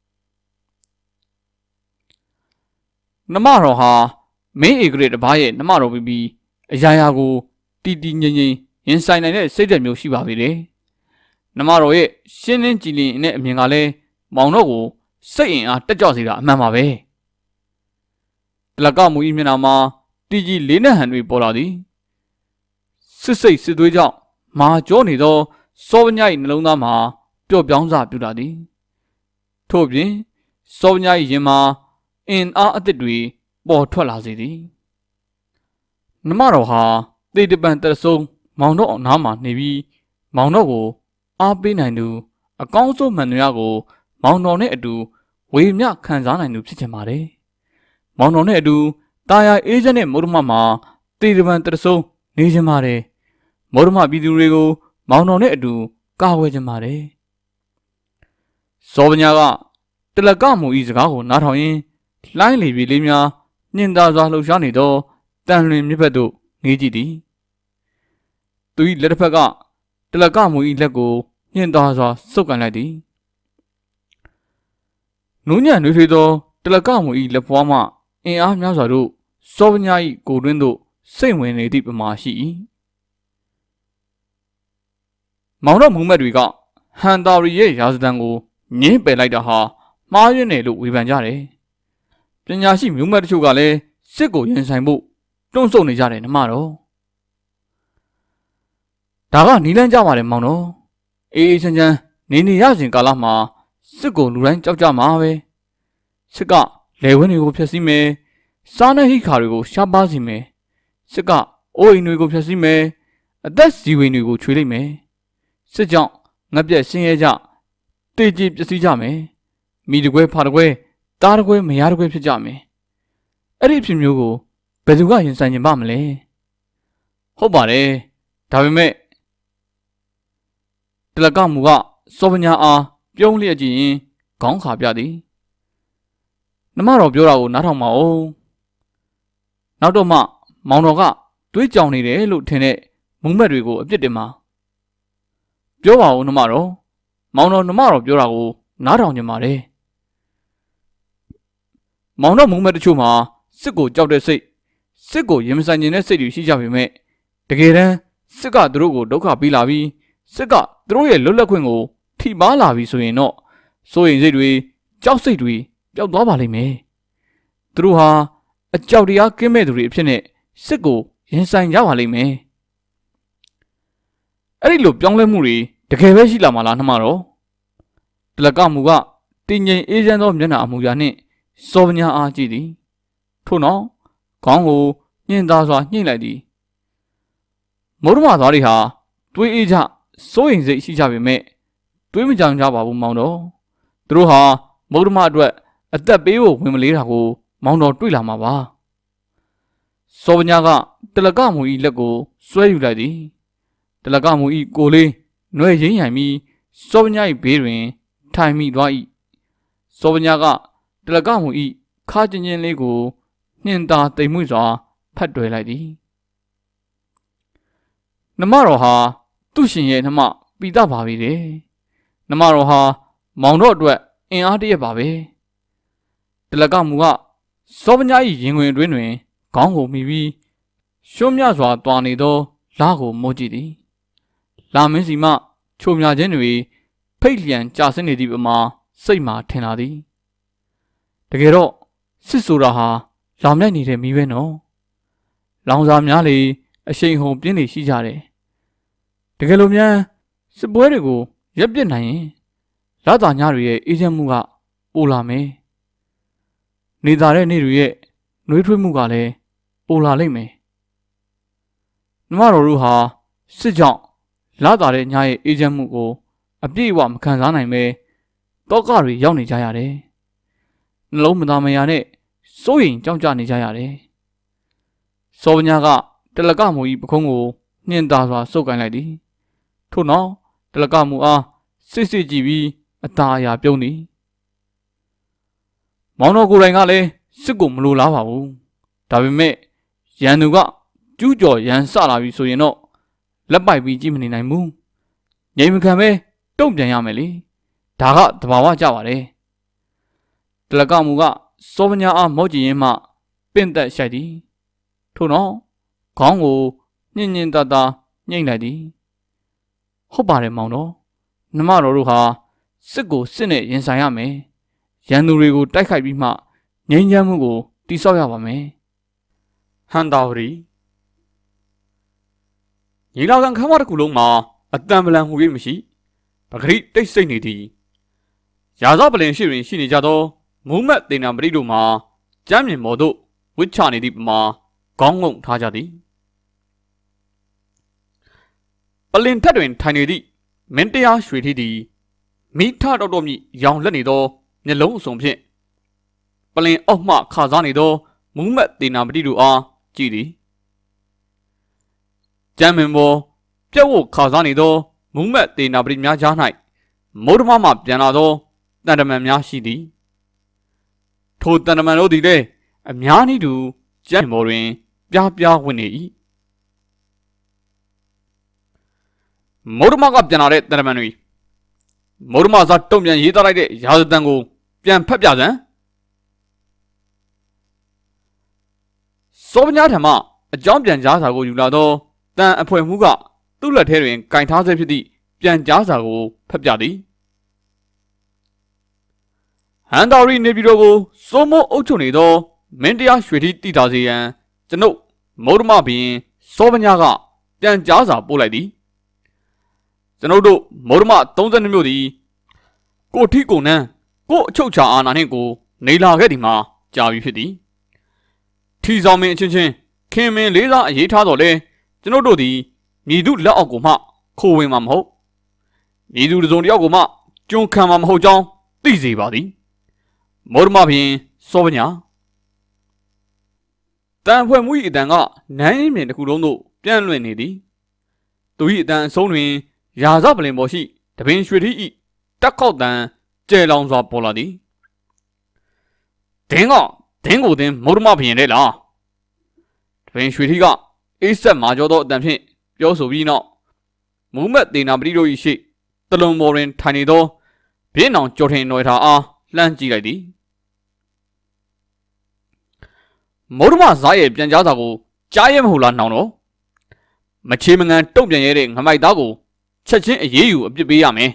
နှမတော်ဟာမင်းဧကရေတပားရဲ့နှမတော်ပြီးပြီးအရာရာကိုတီတီငြိမ်ငြိမ်ရင်ဆိုင်နိုင်တဲ့စိတ်ဓာတ်မျိုးရှိပါပေတယ်နှမတော်ရဲ့ရှင်းလင်းကြည်လင်တဲ့အမြင်ကလည်းမောင်တော်ကိုစိတ်အင်အားတက်ကြွစေတာအမှန်ပါပဲတလကမူဤမျက်နှာမှာတီကြီးလေးနက်ဟန်တွေပေါ်လာသည်စစ်စိတ်စစ်သွေးကြောင့်မာကြောနေသောစောပညာ၏နှလုံးသားမှာပျော့ပြောင်းစာပြုလာသည်ထို့ပြင်စောပညာ၏ရင်မှာအင်အားအသစ်တွေပေါ်ထွက်လာစေသည်နှမတော်ဟာတေတပံတရဆုံမောင်တော်အနားမှာနေပြီးမောင်တော်ကိုအားပေးနိုင်သူအကောင်းဆုံးမှန်တရားကိုမောင်တော်နဲ့အတူဝေမျှခံစားနိုင်သူဖြစ်ချင်ပါတယ်မောင်တော်နဲ့အတူတာယာအေးချမ်းတဲ့မုဒ္ဓမမှာတေတပံတရဆုံနေချင်ပါတယ်မုဒ္ဓမပြည်သူတွေကိုမောင်တော်နဲ့အတူကာဝယ်ချင်ပါတယ်စောပညာကတလကမူဤစကားကိုနားထောင်ရင်းလှိုင်းလေပြေလေးများနှင်သာစွာလှုပ်ရှားနေသောတန်လွင်မြစ်ဘက်သို့ငေးကြည့်သည်သူ၏လက်တစ်ဖက်ကတလကမူဤလက်ကိုနှင်သာစွာဆုပ်ကန်လိုက်သည်နူးညံ့နှွေးထွေးသောတလကမူဤလက်ပွားမှအင်အားများစွာတို့စောပညာ၏ကိုယ်တွင်းသို့စိတ်ဝင်နေသည့်ပမာရှိ၏မောင်တော်မုံမက်တွေကဟန်တာရီရဲ့ရာဇသံကိုငင်းပယ်လိုက်တာဟာမှားယွင်းတယ်လို့ဝေဖန်ကြတယ်။ပညာရှိမျိုးမက်တချို့ကလည်းစစ်ကိုရင်ဆိုင်ဖို့တွန့်ဆုတ်နေကြတယ်နမတော်။ဒါကနီးလန်းကြပါတယ်မောင်တော်။အေးအေးချမ်းချမ်းနေနေရစဉ်ကာလမှာစစ်ကိုလူတိုင်းကြောက်ကြမှာပဲ။စစ်ကလေဝင်းတွေကိုဖျက်ဆီးမယ်။စားနပ်ဟိခါတွေကိုရှားပါးစီမယ်။စစ်ကအိုးအိမ်တွေကိုဖျက်ဆီးမယ်။အသက်စီဝင်တွေကိုချွေလိုက်မယ်။စစ်ကြောင့်ငပြက်ဆင်းရဲကြတေကြည်ပျက်စီးကြမယ်မိတကွဲဖာတကွဲတားတကွဲမရတကွဲဖြစ်ကြမယ်အဲ့ဒီဖြစ်မျိုးကိုဘယ်သူကရင်ဆိုင်ကြပါမလဲဟုတ်ပါတယ်ဒါပေမဲ့တလကမူကစောပညာအားပြုံးလျက်ကြည့်ရင်ခေါင်းခါပြသည်နမတော်ပြောတာကိုနားထောင်ပါဦးနောက်တော့မှမောင်တော်ကတွေးကြောင်နေတယ်လို့ထင်တဲ့မုံမက်တွေကိုအပြစ်တင်မှာပြောပါဦးနမတော်မောင်တော်နမတော်ပြောတာကိုနားထောင်ကြပါလေမောင်တော်မုံမဲ့တချို့မှာစစ်ကိုကြောက်တဲ့စိတ်စစ်ကိုရင်မဆိုင်နေတဲ့စိတ်တွေရှိကြပေမဲ့တကယ်တမ်းစစ်ကသူတို့ကိုဒုက္ခပေးလာပြီးစစ်ကသူတို့ရဲ့လွတ်လပ်ခွင့်ကိုထိပါလာပြီးဆိုရင်တော့စိုးရိမ်စိတ်တွေကြောက်စိတ်တွေပျောက်သွားပါလိမ့်မယ်သူတို့ဟာအကြောက်တရားကင်းမဲ့သူတွေအဖြစ်နဲ့စစ်ကိုရင်ဆိုင်ကြပါလိမ့်မယ်အဲ့ဒီလိုပြောင်းလဲမှုတွေတကယ်ပဲရှိလာမှာလားနှမတော်တလကမူကတင်ငိမ်အေးချမ်းသောမျက်နှာအမူအရာနှင့်စောပညာအားကြည့်သည်ထို့နောက်ခေါင်းကိုညှင်သာစွာညှိလိုက်သည်မိုးရမသားတွေဟာတွေးအေးကြစိုးရိမ်စိတ်ရှိကြပေမဲ့တွေးမကြောင်ကြပါဘူးမောင်တော်သူတို့ဟာမိုးရမအတွက်အသက်ပေးဖို့ဝင်မလေးတာကိုမောင်တော်တွေ့လာမှာပါစောပညာကတလကမူ၏လက်ကိုဆွဲယူလိုက်သည်တလကမူ၏ကိုလေးနှွဲရင်းရံပြီးစောပညာ၏ဘေးတွင်ထိုင်မိသွား၏စောပညာကတလကမူ၏ခါချင်းချင်းလေးကိုနှင်သာတိမ်မွေ့စွာဖတ်တွယ်လိုက်သည်နမတော်ဟာသူ့ရှင်ရဲ့နှမပိတပါပြီတဲ့နမတော်ဟာမောင်တော်အတွက်အင်အားတရက်ပါပဲတလကမူကစောပညာ၏ရင်ခွင်အတွင်းတွင်ခေါင်းကိုမိပြီးရှုံးမြစွာတွာနေသောလားကိုမိုးကြည့်သည်လာမင်းစီမှချိုမြခြင်းတွေဖိတ်လျံကြာဆင်းနေသည့်ပမာစိတ်မှထင်လာသည်တကယ်တော့စစ်ဆိုတာဟာလောင်မြိုက်နေတဲ့မိပဲနော်လောင်စာများလေအရှိန်ဟုန်ပြင်းနေရှိကြတယ်တကယ်လို့များစစ်ပွဲတွေကိုရပ်ပစ်နိုင်ရင်လာတာညတွေရဲ့အေးချမ်းမှုကပိုလာမယ်နေသားတဲ့နေ့တွေရဲ့နှွေးထွေးမှုကလည်းပိုလာလိမ့်မယ်နမတော်တို့ဟာစစ်ကြောင့်လာတာတဲ့ညရဲ့အေးချမ်းမှုကိုအပြည့်အဝမခံစားနိုင်ပဲတောကတွေရောက်နေကြရတယ်နှလုံးမသားမယာနဲ့စိုးရိမ်ကြောက်ကြနေကြရတယ်စောပညာကတလကမူ၏ပခုံးကိုနှင်သာစွာစုပ်ကိုင်းလိုက်သည်ထို့နောက်တလကမူအားစစ်စစ်ကြည့်ပြီးအသာအရာပြုံးသည်မောင်တော်ကိုယ်တိုင်ကလည်းစစ်ကိုမလိုလားပါဘူးဒါပေမဲ့ရန်သူကကျူးကျော်ရန်စလာပြီဆိုရင်တော့လက်ပိုက်ပြီးကြည့်မနေနိုင်ဘူးငြိမ်မခံပဲတုံ့ပြန်ရမယ်လေဒါကသဘာဝကျပါတယ်တလကမူကစောပညာအားမော့ကြည့်ရင်မှပင့်သက်ရှိုက်သည်ထို့နောက်ခေါင်းကိုညှင်ညင်တတညှိမ့်လိုက်သည်ဟုတ်ပါတယ်မောင်တော်နမတော်တို့ဟာစစ်ကိုစစ်နဲ့ရင်ဆိုင်ရမယ်ရန်သူတွေကိုတိုက်ခိုက်ပြီးမှငြိမ်းချမ်းမှုကိုတိဆောက်ရပါမယ်ဟန်တာဝရီညီလာခံခမ်းမတစ်ခုလုံးမှာအတန်ပလန်မှု၍မရှိပဂရိတိတ်ဆိတ်နေသည်ရာဇပလင်ရှိတွင်ရှိနေကြသောမုံမက်တင်နာပရိတို့မှာကျမ်းမြင်မော်တို့ဝစ်ချနေသည့်ပမာခေါင်းငုံထားကြသည်ပလင်ထက်တွင်ထိုင်နေသည့်မင်းတရားရွှေထီးသည်မိထတော်တော်မြည်ရောင်လက်နေသောမျက်လုံးအစုံဖြင့်ပလင်အောက်မှခါစားနေသောမုံမက်တင်နာပရိတို့အားကြည့်သည်ကျမ်းမြင်မော်ပြက်ဝတ်ခါစားနေသောမုံမက်တင်နာပရိများကြား၌မုဒ္ဓမမှပြန်လာသောတန်တမန်များရှိသည်ထိုတန်တမန်တို့သည်လည်းအများနည်းတူကျမ်းမော်တွင်ပြားပြားဝင်နေ၏မုဒ္ဓမကပြန်လာတဲ့တန်တမန်တွေမုဒ္ဓမစားတုံ့ပြန်ရေးသားလိုက်တဲ့ရာဇသံကိုပြန်ဖတ်ပြစမ်းစောပညာထံမှအကြောင်းပြန်ကြားစာကိုယူလာသောတန်အဖွဲ့မှုကသူ့လက်ထဲတွင်ကင်ထားဆဲဖြစ်သည့်ပြန်ကြားစာကိုဖတ်ပြသည်ဟန်တာရီနေပြည်တော်ကိုစိုးမိုးအုပ်ချုပ်နေသောမင်းတရားရွှေထီးတည်တာစေရန်ကျွန်ုပ်မௌရမဘီရင်စောပညာကပြန်ကြားစာပို့လိုက်သည်ကျွန်ုပ်တို့မௌရမသုံးဆယ်နှစ်မြို့သည်ကိုထီကိုနန်းကိုအချုပ်ချာအာဏာနှင့်ကိုနေလာခဲ့သည်မှာကြာပြီဖြစ်သည်ထီဆောင်မင်းအချင်းချင်းခင်မင်းလေးစားအရေးထားတော်လဲကျွန်ုပ်တို့သည်မြည်သူလက်အောက်ကိုမှခိုးဝင်မှာမဟုတ်မြည်သူတစ်စုံတစ်ယောက်ကိုမှကျွန်းခံမှာမဟုတ်ကြောင်းသိစေပါသည်မော်ဒမဘရင်စောပညာတန်ဖွဲ့မှု၏အတန်ကနန်းရင်မြင်တစ်ခုလုံးသို့ပြန့်လွင့်နေသည်သူ၏အတန်အဆုံးတွင်ရာဇပလင်ပေါ်ရှိတပင်ရွှေထီး၏တက်ခောက်တန်ကျဲလောင်စွာပေါ်လာသည်ဒင်းကဒင်းကိုဒင်းမော်ဒမဘရင်တဲ့လားတပင်ရွှေထီးကအေးဆက်မာကျော်သောအတန်ဖြင့်ပြောဆိုပြီးနောက်မူမက်တေနာပတိတို့၏ရှိတလုံပေါ်တွင်ထိုင်နေသောဘင်းအောင်ကြော်ထင်တော်ထားအားလှမ်းကြည့်လိုက်သည်မောဒမဇာရဲ့ပြန်ကြားစာကိုကြားရဲမဟုတ်လားနှောင်းတော့မချေမငန်တုံ့ပြန်ရတဲ့ငမိုက်သားကိုချက်ချင်းအေးအေးယူအပြစ်ပေးရမယ်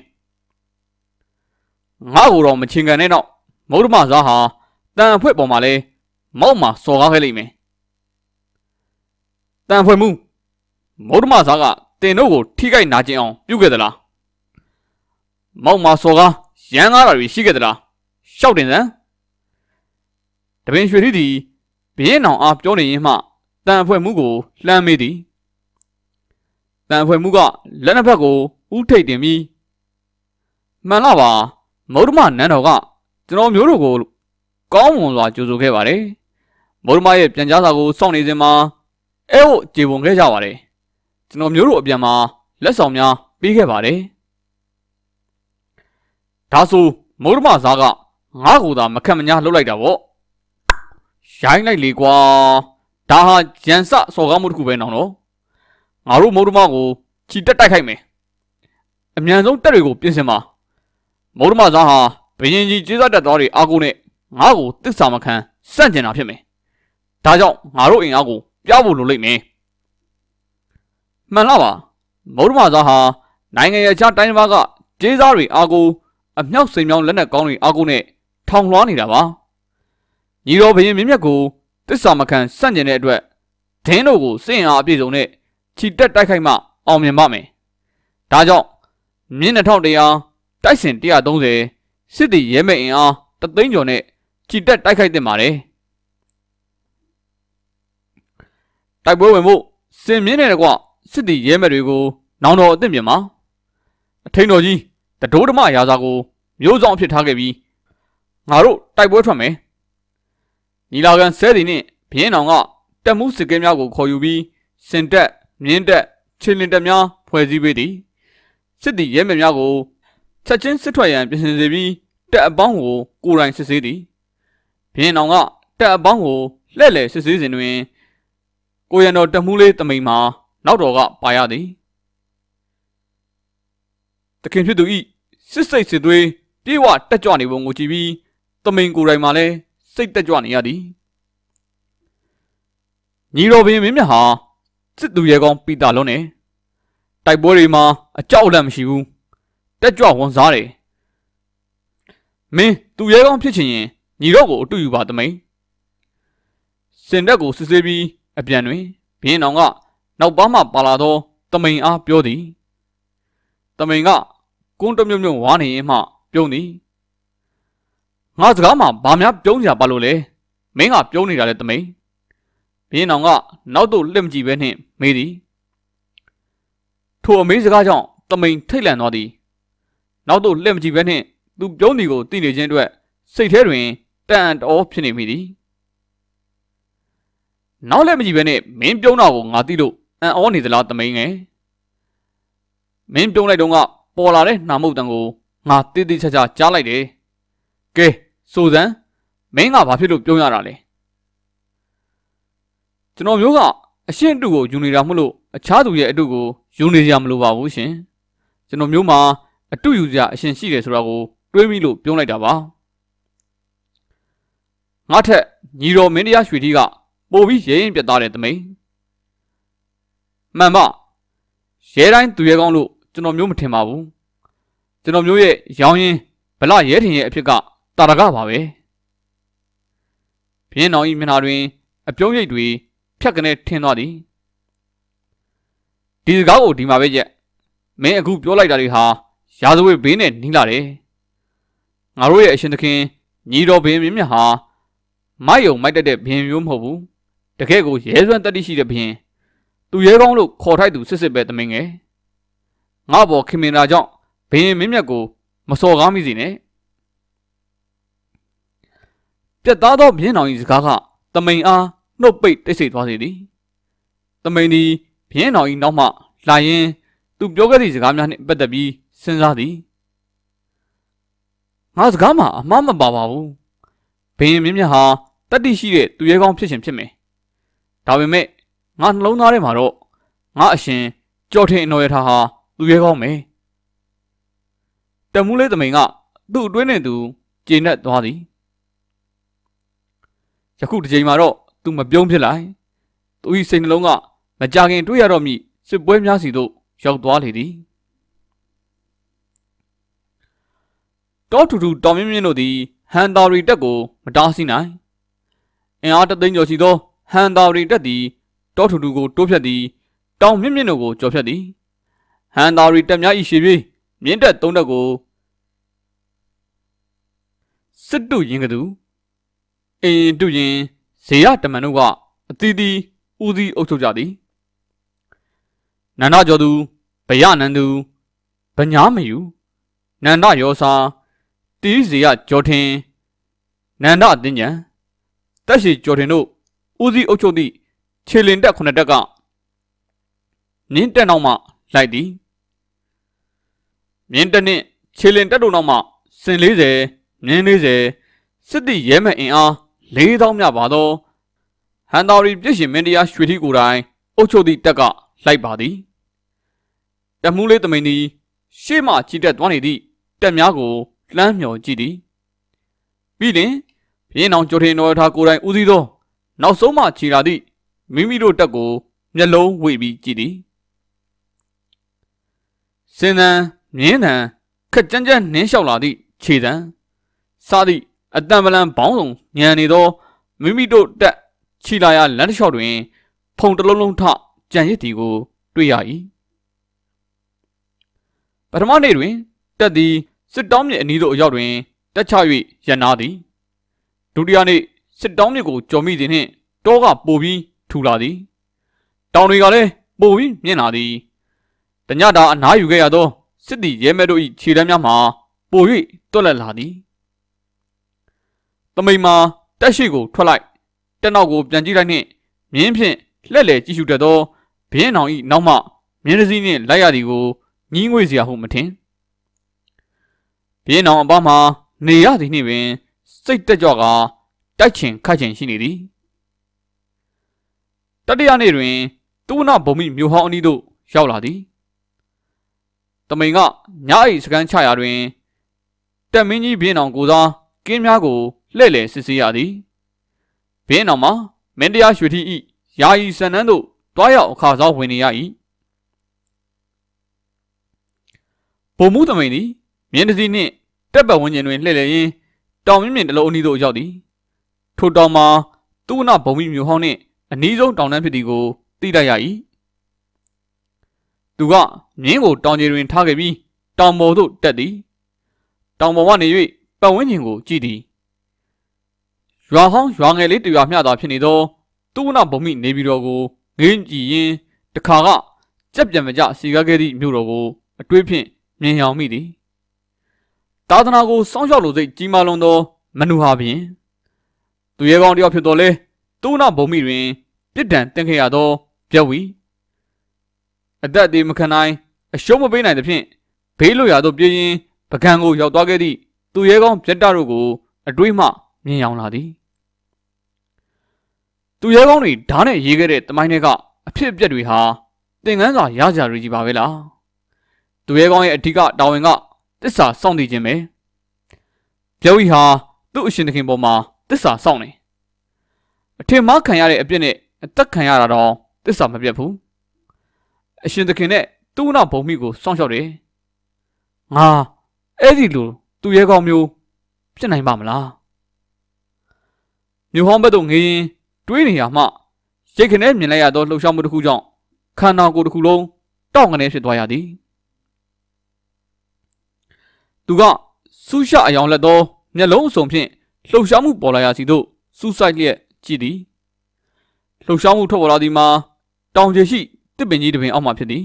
ငါ့ကိုတော့မချင်ကန်တဲ့နောက်မောဒမဇာဟာတန်အဖွဲပေါ်မှာလဲမောက်မှာစော်ကားခဲ့လိမ့်မယ်တန်ဖွဲမှုမောဒမဇာကတင်တို့ကိုထိခိုက်နာကျင်အောင်ပြုခဲ့သလားမောက်မှာစော်ကားရန်ကားတာတွေရှိခဲ့သလားရှောက်တင်စမ်းတပင်ရွှေထီးသည်ဘင်းအောင်အားပြောနေရင်မှတန်အဖွဲမှုကိုလှမ်းမေးသည်တန်အဖွဲမှုကလက်နှစ်ဖက်ကိုဥထိတ်တင်ပြီးမှန်လားပါမௌဒမနန်းတော်ကကျွန်တော်မျိုးတို့ကိုကောင်းမွန်စွာကြိုဆိုခဲ့ပါတယ်မௌဒမရဲ့ပြန်ကြားစာကိုစောင့်နေစဉ်မှာအဲဟုတ်ကြေပုံခဲ့ကြပါတယ်ကျွန်တော်မျိုးတို့အပြန်မှာလက်ဆောင်များပေးခဲ့ပါတယ်ဒါဆိုမௌဒမဇာကငါ့ကိုသာမခက်မညာလှုပ်လိုက်တာပေါ့ရိုင်းလိုက်လေကွာဒါဟာရန်စစော်ကားမှုတစ်ခုပဲနောင်တော့ငါတို့မௌဒမကိုချီတက်တိုက်ခိုက်မယ်အမြန်ဆုံးတက်တွေကိုပြင်ဆင်ပါမௌဒမဇာဟာဘရင်ကြီးကျေးဇူးတက်တော်တွေအားကိုးနဲ့ငါ့ကိုတစ္ဆာမခံစန့်ကျင်တာဖြစ်မယ်ဒါကြောင့်ငါတို့အင်အားကိုပြဖို့လိုလိမ့်မယ်မှန်လားပါမௌဒမဇာဟာနိုင်ငံရဲ့အခြားတိုင်းတစ်ပါးကကျေးဇူးတွေအားကိုးအမြောက်စိန်မြောင်းလက်နက်ကောင်းတွေအားကိုးနဲ့ထောင်လွှားနေတာပါညီတော်ဘရင်မြင့်မြတ်ကိုတစ္ဆာမခံစန့်ကျင်တဲ့အတွက်ဒင်းတို့ကိုစစ်အားအပြည့်စုံနဲ့ချီတက်တိုက်ခိုက်မှအောင်မြင်ပါမယ်ဒါကြောင့်မြင်းနှစ်ထောင်တရာတိုက်စင်တစ်ရာသုံးဆယ်စစ်တီရဲမဲ့အင်အားတသိန်းကျော်နဲ့ချီတက်တိုက်ခိုက်တင်ပါတယ်တိုက်ပွဲဝင်မှုစင်မြင့်တဲ့ကွစစ်တီရဲမဲ့တွေကိုနောင်တော်အသင့်ပြင်မှာအထိန်တော်ကြီးတဒိုးဓမ္မရာဇာကိုမျိုးဆောင်အဖြစ်ထားခဲ့ပြီးငါတို့တိုက်ပွဲထွက်မယ်ညီလာခံဆဲသည်နှင့်ဘင်းအောင်ကတက်မှုစစ်ကဲများကိုခေါ်ယူပြီးစင်တက်မြင်းတက်ချင်းလင်တက်များဖွဲ့စည်းပေးသည်စစ်တီရဲမဲ့များကိုချက်ချင်းစစ်ထွက်ရန်ပြင်ဆင်စေပြီးတက်အပေါင်းကိုကိုယ်တိုင်စစ်ဆေးသည်ဘင်းအောင်ကတက်အပေါင်းကိုလှည့်လည်စစ်ဆေးစဉ်တွင်ကိုရံတော်တက်မှုလေးတမိန်မှာနောက်တော်ကပါရသည်တခင်ဖြစ်သူဤစစ်စိတ်စစ်သွေးပြေဝတက်ကြွနေပုံကိုကြည့်ပြီးတမိန်ကိုယ်တိုင်မှာလဲစိတ်တက်ကြွနေရသည်ညီတော်ဘင်းမင်းမြတ်ဟာစစ်သူရဲကောင်းပိတာလုံးနဲ့တိုက်ပွဲတွေမှာအကြောက်အလန့်မရှိဘူးတက်ကြွဝန်စားတယ်မင်းသူရဲကောင်းဖြစ်ချင်ရင်ညီတော်ကိုအတူယူပါတမိန်စင်တက်ကိုစစ်ဆေးပြီးအပြန်တွင်ဘင်းအောင်ကနောက်ပါမှပါလာသောတမိန်အားပြောသည်တမိန်ကကုန်းတမြုံမြုံဝါနေရင်မှပြုံးသည်ငါစကားမှာဘာများပြုံးစရာပါလို့လဲမင်းကပြုံးနေတာလေတမိန်ဘင်းအောင်ကနောက်သို့လက်မကြည့်ပဲနှင့်မေးသည်ထိုအမေးစကားကြောင့်တမိန်ထိတ်လန့်သွားသည်နောက်သို့လက်မကြည့်ပဲနှင့်သူပြုံးသည်ကိုသိနေခြင်းအတွက်စိတ်ထဲတွင်တန်တော်ဖြစ်နေမိသည်နောက်လက်မကြည့်ပဲနှင့်မင်းပြုံးတာကိုငါသိလို့အံ့ဩနေသလားတမိန်ငယ်မင်းပြုံးလိုက်တော့ကပေါ်လာတဲ့နှာမုတ်တန်ကိုငါတိတိကျကျကြားလိုက်တယ်ကဲဆိုစမ်းမင်းကဘာဖြစ်လို့ပြုံးရတာလဲကျွန်တော်မျိုးကအရှင်းအတုကိုယူနေတာမဟုတ်လို့အခြားသူရဲ့အတုကိုယူနေကြမလို့ပါဘူးရှင်ကျွန်တော်မျိုးမှာအတုယူစရာအရှင်ရှိတယ်ဆိုတာကိုတွေးမိလို့ပြုံးလိုက်တာပါငါထက်ညီတော်မင်းတရားရွှေထီးကပိုပြီးရဲရင်ပြတ်သားတဲ့တမိန်မှန်ပါရဲတိုင်းသူရဲကောင်းလို့ကျွန်တော်မျိုးမထင်ပါဘူးကျွန်တော်မျိုးရဲ့ရောင်းရင်ဗလရဲထင်ရဲ့အဖြစ်ကတာရကပါပဲဘင်းတော်ဤမျက်နှာတွင်အပြုံးရိပ်တွေဖြတ်ကနေထင်းသွားသည်ဒီစကားကိုဒီမှာပဲရက်မင်းအခုပြောလိုက်တာတွေဟာရာဇဝတ်ဘေးနဲ့နှီးလာတယ်ငါတို့ရဲ့အရှင်သခင်ညီတော်ဘင်းမြင့်မြတ်ဟာမိုက်ယုံမိုက်တက်တဲ့ဘင်းမျိုးမဟုတ်ဘူးတကယ်ကိုရဲစွမ်းတတ္တိရှိတဲ့ဘင်းသူရဲကောင်းလို့ခေါ်ထိုက်သူစစ်စစ်ပဲတမင်ငယ်ငါဘောခင်မင်တာကြောင့်ဘင်းမြင့်မြတ်ကိုမစော်ကားမိစေနဲ့ပြတ်သားသောဘင်းတော်၏စကားကတမိန်အားနှုတ်ပိတ်တိတ်ဆိတ်သွားစေသည်တမိန်သည်ဘင်းတော်၏နောက်မှလာရင်သူပြောခဲ့သည့်စကားများနှင့်ပတ်သက်ပြီးစဉ်းစားသည်ငါစကားမှာအမှားမပါပါဘူးဘင်းမြင့်မြတ်ဟာတတ္တိရှိတဲ့သူရဲကောင်းဖြစ်ရှင်ဖြစ်မယ်ဒါပေမဲ့ငါနှလုံးသားထဲမှာတော့ငါအရှင်ကြော်ထင်အနော်ရထားဟာသူရဲကောင်းမယ်တမူးလေးတမိန်ကသူ့အတွင်းနဲ့သူကျေနပ်သွားသည်ယခုတစ်ချိန်မှာတော့သူမပြုံးဖြစ်လိုက်သူ၏စိတ်နှလုံးကမကြခင်တွေ့ရတော့မည်စစ်ပွဲများစီသို့ရောက်သွားလေသည်တောထူထူတောင်မြင့်မြင့်တို့သည်ဟန်တာရီတက်ကိုမတားဆီးနိုင်အင်အားတသိန်းကျော်ရှိသောဟန်တာရီတက်သည်တောထူထူကိုတိုးဖြတ်သည်တောင်မြင့်မြင့်တို့ကိုကျော်ဖြတ်သည်ဟန်တာရီတက်များ၏ရှေ့ပြေးမြင့်တက်သုံးတက်ကိုစစ်တုရင်ကတူအင်းတူရင်ဇေယတမန်တို့ကအသီးသီးဦးစီးအုပ်ချုပ်ကြသည်နန္ဒကျော်သူဗယနန္သူဗညာမယူနန္ဒယောစာတိဇေယကျော်ထင်နန္ဒအတင်းညံတက်ရှိကျော်ထင်တို့ဦးစီးအုပ်ချုပ်သည့်ခြေလင်တက်ခုနှစ်တက်ကနင်းတက်နောက်မှလိုက်သည်မြင်းတက်နှင့်ခြေလင်တက်တို့နောက်မှစင်လေးဆယ်နင်းလေးဆယ်စစ်သည်ရဲမဲ့အင်အားလေးသောင်းမြပါသောဟန်တာရီပြည့်ရှင်မင်းတရားရွှေထီကိုယ်တိုင်အုပ်ချုပ်သည့်တက်ကလိုက်ပါသည်တမှုလေးတမိန်သည်ရှေ့မှကြည်တက်သွားနေသည့်တက်များကိုလှမ်းမြော်ကြည့်သည်ပြီးလျှင်ဘင်းအောင်ကျော်ထင်တော်ထားကိုယ်တိုင်ဦးစီးသောနောက်ဆုံးမှခြေလာသည့်မိမိတို့တက်ကိုမျက်လုံးဝေပြီးကြည့်သည်စင်သံမြင်းသံခက်ကြမ်းကြမ်းနှင်းလျှောက်လာသည့်ခြေသံစသည့်အတံပလံဘောင်းဆောင်ညံနေသောမိမိတို့တက်ခြိလာရလမ်းတစ်လျှောက်တွင်ဖုံတလုံးလုံးထကြံရစ်သည်ကိုတွေ့ရ၏ပထမနေ့တွင်တက်သည်စစ်တောင်းမြစ်အနီးသို့အရောက်တွင်တက်ချ၍ရန်နာသည်ဒုတိယနေ့စစ်တောင်းမြစ်ကိုကျော်မိသည်နှင့်တောကပိုပြီးထူလာသည်တောင်တွေကလည်းပိုပြီးမြင့်လာသည်တညတာအနားယူခဲ့ရသောစစ်သည်ရဲမဲတို့၏ခြေတန်းများမှာပို၍တွက်လက်လာသည်တမိန်မှာတက်ရှိကိုထွက်လိုက်တက်နောက်ကိုပြန်ကြည့်လိုက်နှင့်မြင်းဖြင့်လှက်လေကြည့်ရှုတတ်သောဘင်းအောင်၏နောက်မှမြင်းတစည်းနှင့်လိုက်ရသည်ကိုညင်းငွေ့เสียဟုမထင်ဘင်းအောင်အပားမှာနေရသည်နှင့်ပင်စိတ်တက်ကြွကတိုက်ချင်ခတ်ချင်ရှိနေသည်တတိယနေ့တွင်သူဝနဘုံမိမြို့ဟောင်းအနီးသို့ရောက်လာသည်တမိန်ကညအိစကန်ချရာတွင်တက်မင်းကြီးဘင်းအောင်ကိုစားကင်းများကိုလှည့်လည်စစ်ဆေးရသည်ဘင်းအောင်မှာမင်းတရားရွှေထီ၏ယာယီဆန်နှန်းသို့တွားရောက်အခါစားဝင်နေရ၏ဘုံမှုတမိန်သည်မြင်းတစည်းနှင့်တက်ပတ်ဝန်းကျင်တွင်လှည့်လည်ရင်းတောင်မြင့်မြင့်တလုံးအနီးသို့ရောက်သည်ထိုတောင်မှာသူဝနဘုံမိမြို့ဟောင်းနှင့်အနီးဆုံးတောင်တန်းဖြစ်သည်ကိုသိလိုက်ရ၏သူကမြင်းကိုတောင်ကြီးတွင်ထားခဲ့ပြီးတောင်ပေါ်သို့တက်သည်တောင်ပေါ်ကနေ၍ပတ်ဝန်းကျင်ကိုကြည့်သည်ရွာဟောင်းရွာငယ်လေးတရွာမျှသာဖြစ်နေသောသူဝနဘုံမိနေပြည်တော်ကိုငင်းကြည့်ရင်းတခါကကြက်ပြန်မကြစီကားခဲ့သည့်မြို့တော်ကိုအတွေးဖြင့်မြင်ရောင်မိသည်သာသနာကိုစောင့်ရှောက်လိုစိတ်ကြီးမားလွန်းသောမနုဟာဖြင့်သူရဲကောင်းတယောက်ဖြစ်တော်လဲသူဝနဘုံမိတွင်ပြစ်ဒဏ်တင်ခဲ့ရသောပြက်ဝီအသက်သေးမခံနိုင်အရှုံးမပေးနိုင်သဖြင့်ဘေးလွတ်ရာသို့ပြေးရင်းပကံကိုရောက်သွားခဲ့သည့်သူရဲကောင်းပြက်တတို့ကိုအတွေးမှမြင်ရောင်လာသည်သူရဲကောင်းတွေဓာတ်နဲ့ရေးခဲ့တဲ့တမိုင်းတွေကအဖြစ်အပျက်တွေဟာသင်ခန်းစာရကြရကြီးပါပဲလားသူရဲကောင်းရဲ့အဓိကတာဝန်ကသစ္စာစောင့်တည်ခြင်းပဲပြောဝီဟာသူ့အရှင်သခင်ပေါ်မှာသစ္စာစောင့်နေအထင်မှားခံရတဲ့အပြစ်နဲ့အသက်ခံရတာတော့သစ္စာမပြတ်ဘူးအရှင်သခင်နဲ့သူ့နောက်ဘုံမိကိုစောင့်ရှောက်တယ်ငါအဲ့ဒီလိုသူရဲကောင်းမျိုးဖြစ်နိုင်ပါမလားမြို့ဟောင်းဘက်သို့ငေးရင်တွေးနေရမှရိတ်ခနဲမြင်လိုက်ရသောလှုပ်ရှားမှုတစ်ခုကြောင့်ခန္ဓာကိုယ်တစ်ခုလုံးတောင့်ကနေဖြစ်သွားရသည်သူကဆူးရှအယောင်လက်သောမျက်လုံးအစုံဖြင့်လှုပ်ရှားမှုပေါ်လာရစီသို့စူးစိုက်လျက်ကြည့်သည်လှုပ်ရှားမှုထွက်ပေါ်လာသည်မှာတောင်ကျရှိတစ်ပင်ကြီးတစ်ပင်အောက်မှဖြစ်သည်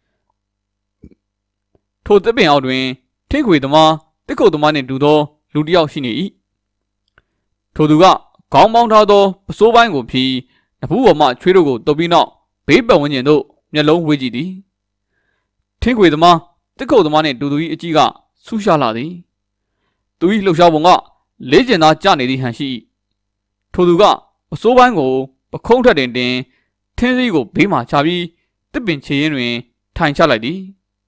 ထိုတစ်ပင်အောက်တွင်ထင်းခွေသမားတစ်ခုတ်သမားနှင့်တူသောလူတစ်ယောက်ရှိနေ၏ထိုသူကခေါင်းပေါင်းထားသောပစိုးပိုင်းကိုဖြီးနဖူးပေါ်မှချွေးတို့ကိုတုပ်ပြီးနောက်ဘေးပတ်ဝန်းကျင်သို့မျက်လုံးဝေးကြည့်သည်ထင်းခွေသမားတစ်ခုတ်သမားနှင့်တူသူ၏အကြီးကဆူးရှာလာသည်သူ၏လှုပ်ရှားပုံကလေးကျင်သားကျနေသည်ဟန်ရှိထိုသူကပစိုးပိုင်းကိုပခုံးထက်တင်တင်ထင်းစည်းကိုဘေးမှချပြီးတစ်ပင်ချေရင်တွင်ထိုင်ချလိုက်သည်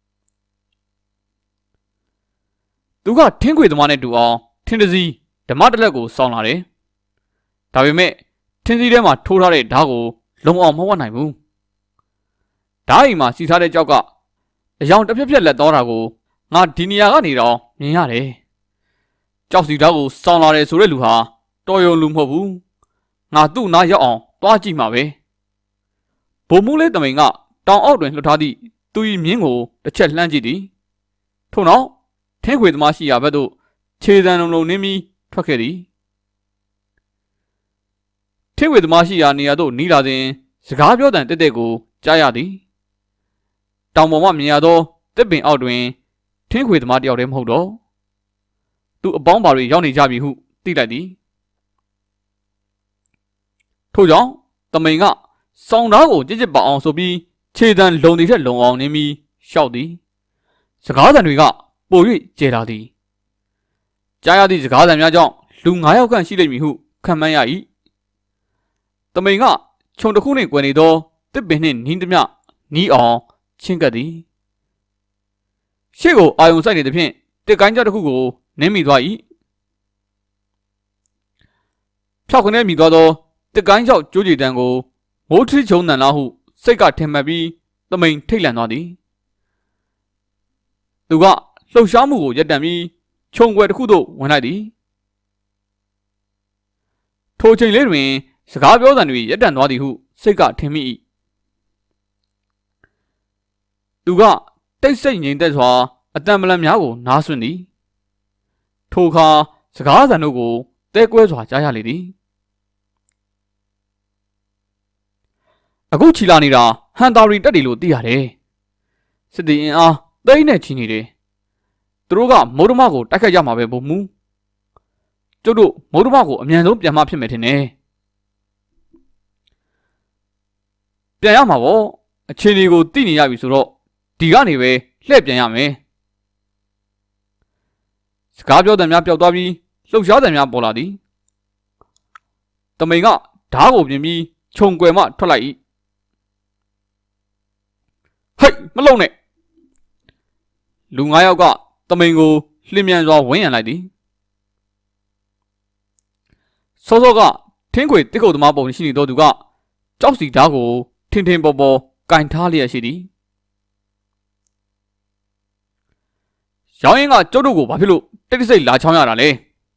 သူကထင်းခွေသမားနဲ့တူအောင်ထင်းတစည်းဓမ္မတလက်ကိုစောင်းလာတယ်ဒါပေမဲ့ထင်းစည်းထဲမှာထိုးထားတဲ့ဓာတ်ကိုလုံအောင်မဝတ်နိုင်ဘူးဓာတ်အိမ်မှာစီထားတဲ့ကြောက်ကအယောင်တစ်ဖြက်ဖြက်လက်တော်တာကိုငါဒီနေရာကနေတော့မြင်ရတယ်ကြောက်စီဓာတ်ကိုစောင်းလာတယ်ဆိုတဲ့လူဟာတော်ရုံလူမဟုတ်ဘူးငါသူ့နားရောက်အောင်သွားကြည့်မှာပဲဘုံမူးလေးတမိန်ကတောင်အောက်တွင်လှုပ်ထားသည့်သူ၏မြင်းကိုတစ်ချက်လှမ်းကြည့်သည်ထို့နောက်ထင်းခွေသမားရှိရာဘက်သို့ခြေစံလုံးလုံးနင်းပြီးထွက်ခဲ့သည်ထင်းခွေသမားရှိရာနေရာသို့နီးလာစဉ်စကားပြောတန်တက်တက်ကိုကြားရသည်တောင်ပေါ်မှမြင်ရသောတစ်ပင်အောက်တွင်ထင်းခွေသမားတယောက်တည်းမဟုတ်တော့သူအပေါင်းပါတွေရောက်နေကြပြီဟုသိလိုက်သည်ထို့ကြောင့်တမိန်ကစောင်းသားကိုကြစ်ကြစ်ပါအောင်ဆိုပြီးခြေတံလုံတွေထက်လုံအောင်နင်းပြီးရှောက်သည်စကားသံတွေကပို၍ကျဲလာသည်ကြားရသည့်စကားသံများကြောင့်လူငါးယောက်ခန့်ရှိလိမ့်မည်ဟုခန့်မှန်းရ၏တမိန်ကခြုံတစ်ခုနှင့်ကွယ်နေသောတစ်ပင်နှင့်နီးသမျှနီးအောင်ချင်းကပ်သည်ရှေ့ကိုအာယုံစိုက်နေသဖြင့်တစ်ကိုင်းကြတစ်ခုကိုနင်းမိသွား၏ဖြောက်ခနဲမိသွားသောတစ်ကိုင်းချောက်ကြိုးကြည်တန်ကိုမိုးထီးချုံတန်လားဟုစိတ်ကထင်မှတ်ပြီးတမိန်ထိတ်လန့်သွားသည်သူကလှုပ်ရှားမှုကိုရပ်တန့်ပြီးခြုံွယ်တစ်ခုသို့ဝင်လိုက်သည်ထိုချိန်လေးတွင်စကားပြောသံတွေရပ်တန့်သွားသည်ဟုစိတ်ကထင်မိ၏သူကတိတ်ဆိတ်ငြိမ်သက်စွာအတံပလံများကိုနားဆွင့်သည်ထိုအခါစကားသံတို့ကိုတဲကွဲစွာကြားရလေသည်အခုချီလာနေတာဟန်တာရီတက်တယ်လို့သိရတယ်စစ်တီအင်အားသိန်းနဲ့ချီနေတယ်သူတို့ကမုဒ္ဓမကိုတိုက်ခတ်ရမှာပဲဘုံမူကျုပ်တို့မုဒ္ဓမကိုအမြန်ဆုံးပြန်မှဖြစ်မယ်ထင်တယ်ပြန်ရမှာပေါ့အခြေအနေကိုသိနေရပြီဆိုတော့ဒီကနေပဲလှည့်ပြန်ရမယ်စကားပြောတဲ့များပျောက်သွားပြီးလှုပ်ရှားတဲ့များပေါ်လာသည်တမိန်ကဓားကိုပြင်ပြီးခြုံကွယ်မှထွက်လိုက်၏ဟိတ်မလုံနဲ့လူငါးယောက်ကတမိန်ကိုလှင်မြန်စွာဝန်းရံလိုက်သည်စောစောကထင်းခွေတစ်ခုတ်သမားပုံရှိနေသောသူကကြောက်စီဓားကိုထင်ထင်ပေါ်ပေါ်ကင်ထားလျက်ရှိသည်ရောင်းရင်ကကျုပ်တို့ကိုဘာဖြစ်လို့တိတ်တိစိတ်လာချောင်းရတာလဲ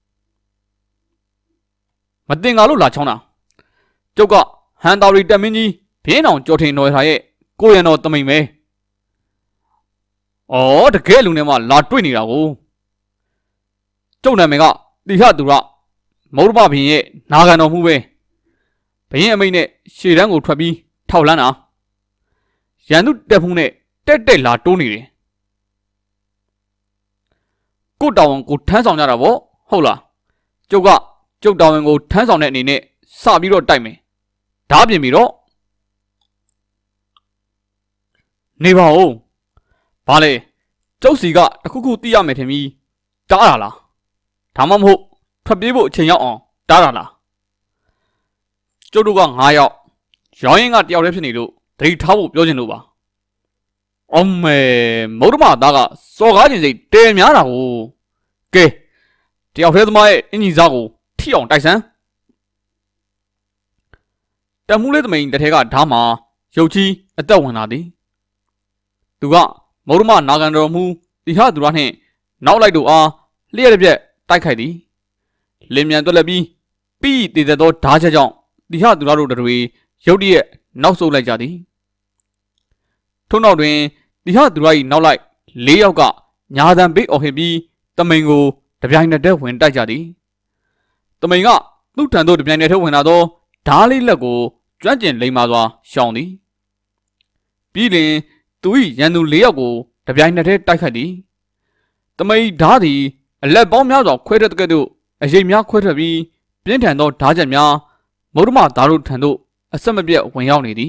မတင်ကားလို့လာချောင်းတာကျုပ်ကဟန်တာရီတက်မင်းကြီးဘင်းအောင်ကြော်ထင်တော်ထားရဲ့ကိုရံတော်တမိန်ပဲအော်တကယ်လူနဲ့မှလာတွေ့နေတာကိုကျုပ်နာမည်ကတိဟသူရမௌရမဘင်းရဲ့နာခံတော်မူပဲဘင်းအမိတ်နဲ့ရှေ့တန်းကိုထွက်ပြီးထောက်လန်းတာရန်သူတက်ဖုံးနဲ့တက်တက်လာတိုးနေတယ်ကိုတောင်ဝန်ကိုထမ်းဆောင်ကြတာပေါ့ဟုတ်လားကျုပ်ကကျုပ်တောင်ဝန်ကိုထမ်းဆောင်တဲ့အနေနဲ့စပြီးတော့တိုက်မယ်ဓားပြင်ပြီးတော့နေပါဦးဘာလဲကျုပ်စီကတခုခုသိရမယ်ထင်ပြီးတားရလားဒါမှမဟုတ်ထွက်ပြေးဖို့အချိန်ရောက်အောင်တားရလားကျုပ်တို့ကငါးယောက်ရောင်းရင်ကတယောက်တည်းဖြစ်နေလို့သတိထားဖို့ပြောချင်လို့ပါအော်မဲမௌဒမသားကစော်ကားခြင်းစိတ်တဲများတာကိုကဲတယောက်တည်းသမားရဲ့အင်ကြီးစားကိုထိအောင်တိုက်စမ်းတမှုလေးသမိန်တစ်ထဲကဓားမှာရုပ်ကြီးအသက်ဝင်လာသည်တသူကမုဒ္ဓမနာဂံတော်မူတိဟသူရနှင့်နောက်လိုက်တို့အားလျှက်ပြက်တိုက်ခိုက်သည်လင်းမြန်တွက်လက်ပြီးပြီးတည်သောဓာချက်ကြောင့်တိဟသူရတို့တွေရုတ်တရက်နောက်ဆုတ်လိုက်ကြသည်ထို့နောက်တွင်တိဟသူရ၏နောက်လိုက်လေးယောက်ကညာတံပေးအော်ဟစ်ပြီးတမိန်ကိုတပြိုင်နက်တည်းဝင်တိုက်ကြသည်တမိန်ကသူ့ထံသို့တပြိုင်နက်တည်းဝင်လာသောဓာလေးလက်ကိုကျွမ်းကျင်လိမ္မာစွာရှောင်သည်ပြီးလျှင်သူ၏ရန်သူလေးယောက်ကိုတပြိုင်နက်တည်းတိုက်ခတ်သည်တမိန်ဓာသည်အလက်ပေါင်းများစွာခွဲထွက်တဲ့ကဲ့သို့အရိပ်များခွဲထွက်ပြီးပြင်းထန်သောဓာချက်များမုဒ္ဓမသားတို့ထံသို့အဆက်မပြတ်ဝင်ရောက်နေသည်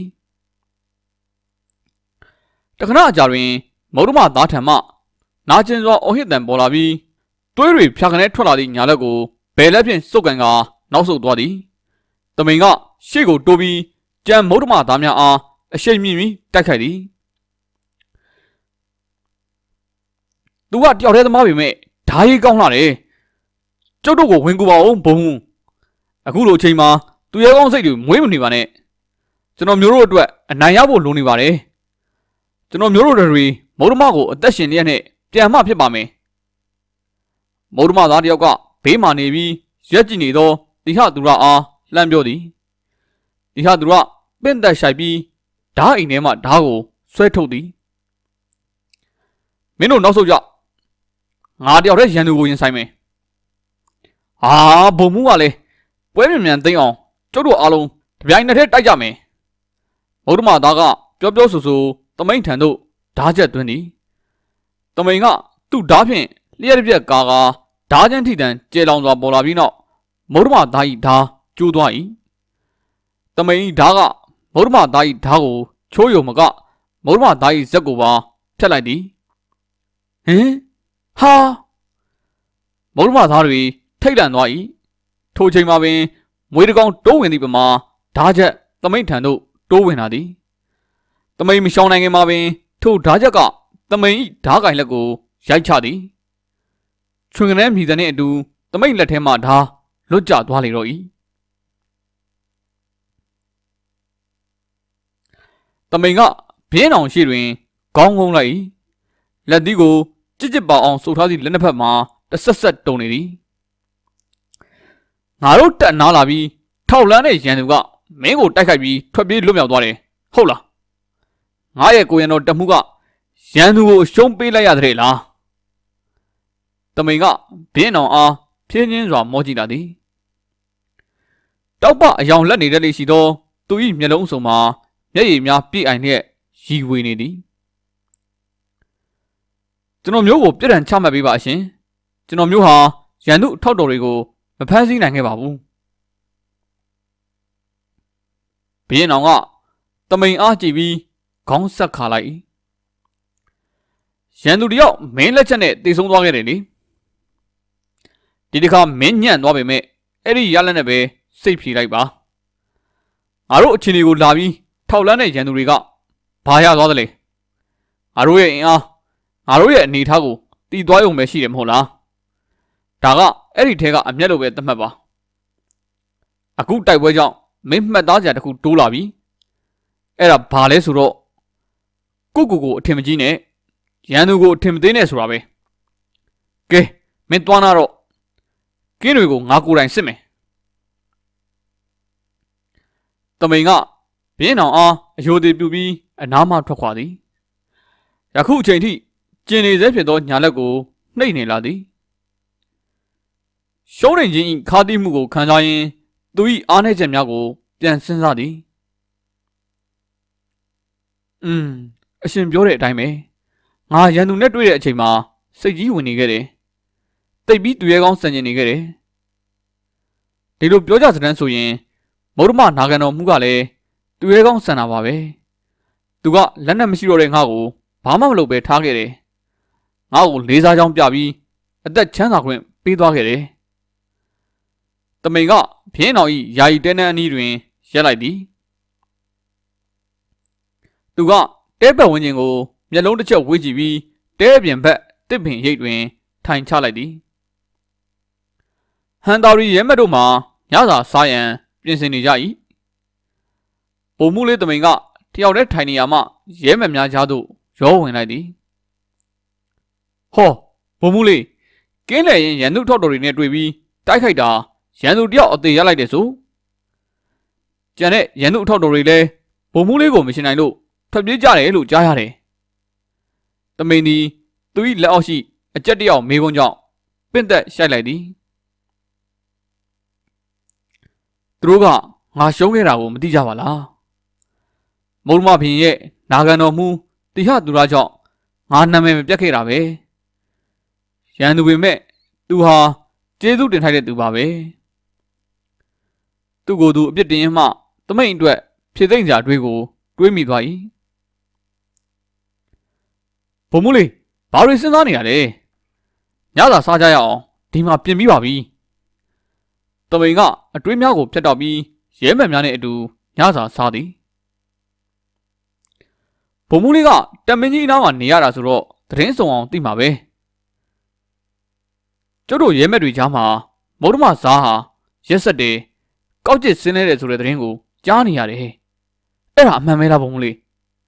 တခဏအကြာတွင်မုဒ္ဓမသားထံမှနာကျင်စွာအော်ဟစ်တံပေါ်လာပြီးသွေးတွေဖြာကနေထွက်လာသည့်ညာလက်ကိုဘယ်လက်ဖြင့်စုပ်ကန်ကနောက်ဆုတ်သွားသည်တမိန်ကရှေ့ကိုတိုးပြီးကြံမုဒ္ဓမသားများအားအရှိန်မြင့်ပြီးတိုက်ခိုက်သည်သူကတယောက်တည်းသမားပေမဲ့ဓာရီကောင်းလာတယ်ကျုပ်တို့ကိုဝင်ကူပါအောင်ဘုံအခုလိုအချိန်မှာသူရဲကောင်းစိတ်တွေမွေးမနေပါနဲ့ကျွန်တော်မျိုးတို့အတွက်အနိုင်ရဖို့လိုနေပါတယ်ကျွန်တော်မျိုးတို့တွေမုဒ္ဓမကိုအသက်ရှင်လျက်နဲ့ပြန်မှဖြစ်ပါမယ်မုဒ္ဓမသားတယောက်ကဘေးမှနေပြီးရက်ကြည့်နေသောတိဟသူရအားလှမ်းပြောသည်တိဟသူရပင့်သက်ရှိုက်ပြီးဓာအိမ်ထဲမှဓာကိုဆွဲထုတ်သည်မင်းတို့နောက်ဆုတ်ကြငါတယောက်တည်းရန်သူကိုရင်ဆိုင်မယ်ဟာဘုံမှုကလည်းပွဲမြင်မြန်သိမ်းအောင်ကျုပ်တို့အားလုံးတပြိုင်နက်တည်းတိုက်ကြမယ်မုဒ္ဓမသားကပြောပြောဆိုဆိုတမိန်ထံသို့ဓာချက်သွင်းသည်တမိန်ကသူ့ဓာဖြင့်လျှက်ပြက်ကာကာဓာချမ်းထိတန်ကျေလောင်စွာပေါ်လာပြီးနောက်မုဒ္ဓမသား၏ဓာကျိုးသွား၏တမိန်၏ဓာကမုဒ္ဓမသား၏ဓာကိုချိုးယုံမကမုဒ္ဓမသား၏ဇက်ကိုပါဖြတ်လိုက်သည်ဟင်ဟာမုဒ္ဓမသားတွေထိတ်လန့်သွား၏ထိုချိန်မှာပင်မွေးတကောင်တိုးဝင်သည့်ပမာဓာချက်တမိန်ထံသို့တိုးဝင်လာသည်တမိန်မရှောင်နိုင်ခင်မှာပင်ထိုဓာချက်ကတမိန်၏ဓာကင်လက်ကိုရိုက်ချသည်ချွင်ကလေးမြည်တဲ့နှင့်အတူတမိန်လက်ထဲမှဓာလွတ်ကျသွားလေတော့၏တမိန်ကဘင်းအောင်ရှိတွင်ခေါင်းငုံလိုက်၏လက်သီးကိုကြစ်ကြစ်ပေါအောင်စုပ်ထားသည့်လက်နှစ်ဖက်မှာတဆက်ဆက်တုံနေသည်ငါတို့တက်နားလာပြီးထောက်လန်းတဲ့ရန်သူကမင်းကိုတိုက်ခိုက်ပြီးထွက်ပြေးလွတ်မြောက်သွားတယ်ဟုတ်လားငါရဲ့ကိုရံတော်တက်မှုကရန်သူကိုအရှုံးပေးလိုက်ရတဲ့လားတမိန်ကဘင်းအောင်အားဖြင်းချင်းစွာမောကြည့်လာသည်တောက်ပအယောင်လက်နေတဲ့လေရှိသောသူ၏မျက်လုံးစုံမှာမျက်ရည်များပြည့်အိုင်လျက်ရီဝေနေသည်ကျွန်တော်မျိုးကိုပြစ်ဒဏ်ချမှတ်ပေးပါအရှင်ကျွန်တော်မျိုးဟာရန်သူအထောက်တော်တွေကိုမဖမ်းဆီးနိုင်ခဲ့ပါဘူးဘင်းအောင်ကတမိန်အားကြည့်ပြီးခေါင်းဆက်ခါလိုက်ရန်သူတယောက်မင်းလက်ချက်နဲ့တေဆုံးသွားခဲ့တယ်လေဒီတစ်ခါမင်းညံ့သွားပေမဲ့အဲ့ဒီရလက်နဲ့ပဲစိတ်ဖြေလိုက်ပါငါတို့အချင်းတွေကိုလာပြီးထောက်လန်းတဲ့ရန်သူတွေကဘာရသွားသလဲငါတို့ရဲ့အင်အားငါတို့ရဲ့အနေအထားကိုတီးသွားရုံပဲရှိတယ်မဟုတ်လားဒါကအဲ့ဒီထဲကအမျက်လိုပဲသတ်မှတ်ပါအခုတိုက်ပွဲကြောင့်မင်းမှတ်သားကြတစ်ခုတိုးလာပြီအဲ့ဒါဘာလဲဆိုတော့ကိုကိုကိုအထင်မကြီးနဲ့ရန်သူကိုအထင်မသေးနဲ့ဆိုတာပဲကဲမင်းသွားနာတော့ကင်းတွေကိုငါကိုယ်တိုင်စစ်မယ်တမိန်ကဘင်းအောင်အားအယိုသေးပြုပြီးအနားမှထွက်ခွာသည်ယခုအချိန်ထိကျင်နေစေဖြစ်သောညာလက်ကိုနှိပ်နေလာသည်ရှုံးနေခြင်း၏ခါတိမှုကိုခံစားရင်းသူ၏အားနည်းချက်များကိုပြန်စဉ်းစားသည်อืมအရှင်ပြောတဲ့အတိုင်းပဲငါရန်သူနဲ့တွေ့တဲ့အချိန်မှာစိတ်ကြီးဝင်နေခဲ့တယ်တိတ်ပြီးသူရဲကောင်းစံကျင်နေခဲ့တယ်ဒီလိုပြောကြစတန်းဆိုရင်မုဒ္ဓမနာဂံတော်မူကလည်းသူရဲကောင်းစံတာပါပဲသူကလက်နက်မရှိတော့တဲ့ငါ့ကိုဘာမှမလုပ်ပဲထားခဲ့တယ်ငါ့ကိုလေးစားကြောင်းပြပြီးအသက်ချမ်းသာခွင့်ပေးသွားခဲ့တယ်တမိန်ကပြင်းတော်ဤယာယီတဲနန်းအနီးတွင်ရက်လိုက်သည်သူကတဲပတ်ဝန်းကျင်ကိုမျက်လုံးတစ်ချက်ဝေးကြည့်ပြီးတဲအပြင်ဘက်တစ်ပင်ရိပ်တွင်ထိုင်ချလိုက်သည်ဟန်တာရီရဲမက်တို့မှာညစာစားရန်ပြင်ဆင်နေကြ၏ပုံမှုလေးတမိန်ကတယောက်တည်းထိုင်နေရမှရဲမက်များကြားသို့ရောဝင်လိုက်သည်ဟောဘုံမူလေးကင်းလေရင်ရန်သူထောက်တော်တွေနဲ့တွေ့ပြီးတိုက်ခိုက်တာရန်သူတယောက်အသေးရလိုက်တယ်ဆိုကျန်တဲ့ရန်သူထောက်တော်တွေလည်းဘုံမူလေးကိုမရှင်နိုင်လို့ထွက်ပြေးကြတယ်လို့ကြားရတယ်တမိန်ဒီသူ၏လက်အောက်ရှိအကြက်တယောက်မေကုန်းကြောင့်ပင့်သက်ရှိုက်လိုက်သည်သူတို့ကငါရှုံးခဲ့တာကိုမသိကြပါလားမုံမဖင်ရဲ့နာဂန်တော်မူတိဟသူရာကြောင့်ငါနာမည်မပြတ်ခဲ့တာပဲရန်သူပေမဲ့သူဟာကျေးဇူးတင်ထိုက်တဲ့သူပါပဲသူ့ကိုယ်သူအပြစ်တင်ရင်မှတမိန်အတွက်ဖြည့်သိမ့်စရာတွေးကိုတွေးမိသွား၏ဘုံမူလေးဘာတွေစဉ်းစားနေရလဲညစာစားကြရအောင်ဒီမှာပြင်ပြီးပါပြီတမိန်ကအတွေးများကိုဖျက်တော့ပြီးရဲမှန်များနဲ့အတူညစာစားသည်ဘုံမူလေးကတမင်းကြီးအနားမှာနေရတာဆိုတော့သတင်းစုံအောင်သိမှာပဲကျုပ်တို့ရဲမက်တွေကြားမှာမုဒ္ဓမဇာဟာရက်ဆက်တယ်ကောက်ကျစ်ဆင်းနေတယ်ဆိုတဲ့သတင်းကိုကြားနေရတယ်အဲ့ဒါအမှန်ပဲလားဘုံမူလေး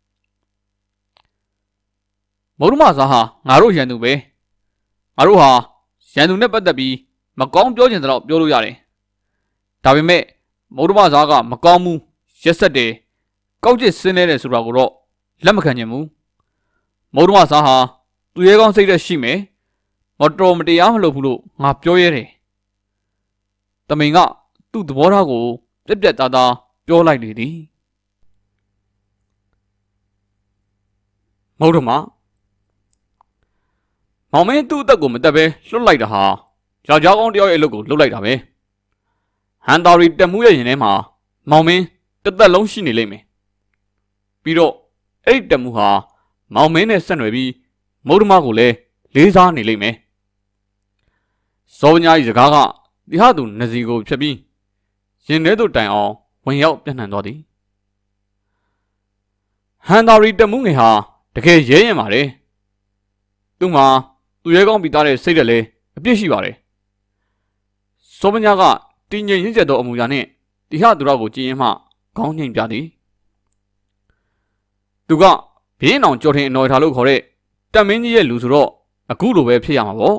မုဒ္ဓမဇာဟာငါတို့ရန်သူပဲငါတို့ဟာရန်သူနဲ့ပတ်သက်ပြီးမကောင်းပြောချင်တဲ့တော့ပြောလို့ရတယ်ဒါပေမဲ့မုဒ္ဓမဇာကမကောင်းဘူးရက်ဆက်တယ်ကောက်ကျစ်ဆင်းနေတယ်ဆိုတာကိုတော့လက်မခံချင်ဘူးမုဒ္ဓမဇာဟာသူရဲကောင်းစိတ်သက်ရှိမယ်မတော်မတရားမလုပ်ဘူးလို့ငါပြောရတယ်တမိန်ကသူ့သဘောထားကိုပြက်ပြက်သားသားပြောလိုက်လေသည်မုဒ္ဓမမောင်မင်းသူ့အသက်ကိုမတက်ပဲလွတ်လိုက်တာဟာယောက်ျားကောင်းတယောက်ရဲ့အလုပ်ကိုလုပ်လိုက်တာပဲဟန်တာရီတက်မှုရဲ့ရင်ထဲမှာမောင်မင်းတစ်သက်လုံးရှိနေလိမ့်မယ်ပြီးတော့အဲ့ဒီတက်မှုဟာမောင်မင်းနဲ့ဆက်နွယ်ပြီးမုဒ္ဓမကိုလည်းလေးစားနေလိမ့်မယ်စောပညာကြီးစကားကဒီဟာသူနစီကိုဖြတ်ပြီးရင်ထဲသို့တိုင်အောင်ဝင်ရောက်ပြန့်နှံ့သွားသည်ဟန်တာရီတက်မှုငယ်ဟာတကယ်ရဲရင်ပါတယ်သူ့မှာသူရဲကောင်းပြီးသားတဲ့စိတ်ဓာတ်လည်းအပြည့်ရှိပါတယ်စောပညာကတင်းငိမ်ရင့်ကျက်သောအမူအရာနှင့်ဒီဟာသူတော်ကိုကြည်ရင်မှခေါင်းငိမ်ပြသည်သူကဘင်းအောင်ကြော်ထင်အနော်ထားလို့ခေါ်တဲ့တက်မင်းကြီးရဲ့လူဆိုတော့အခုလိုပဲဖြစ်ရမှာပေါ့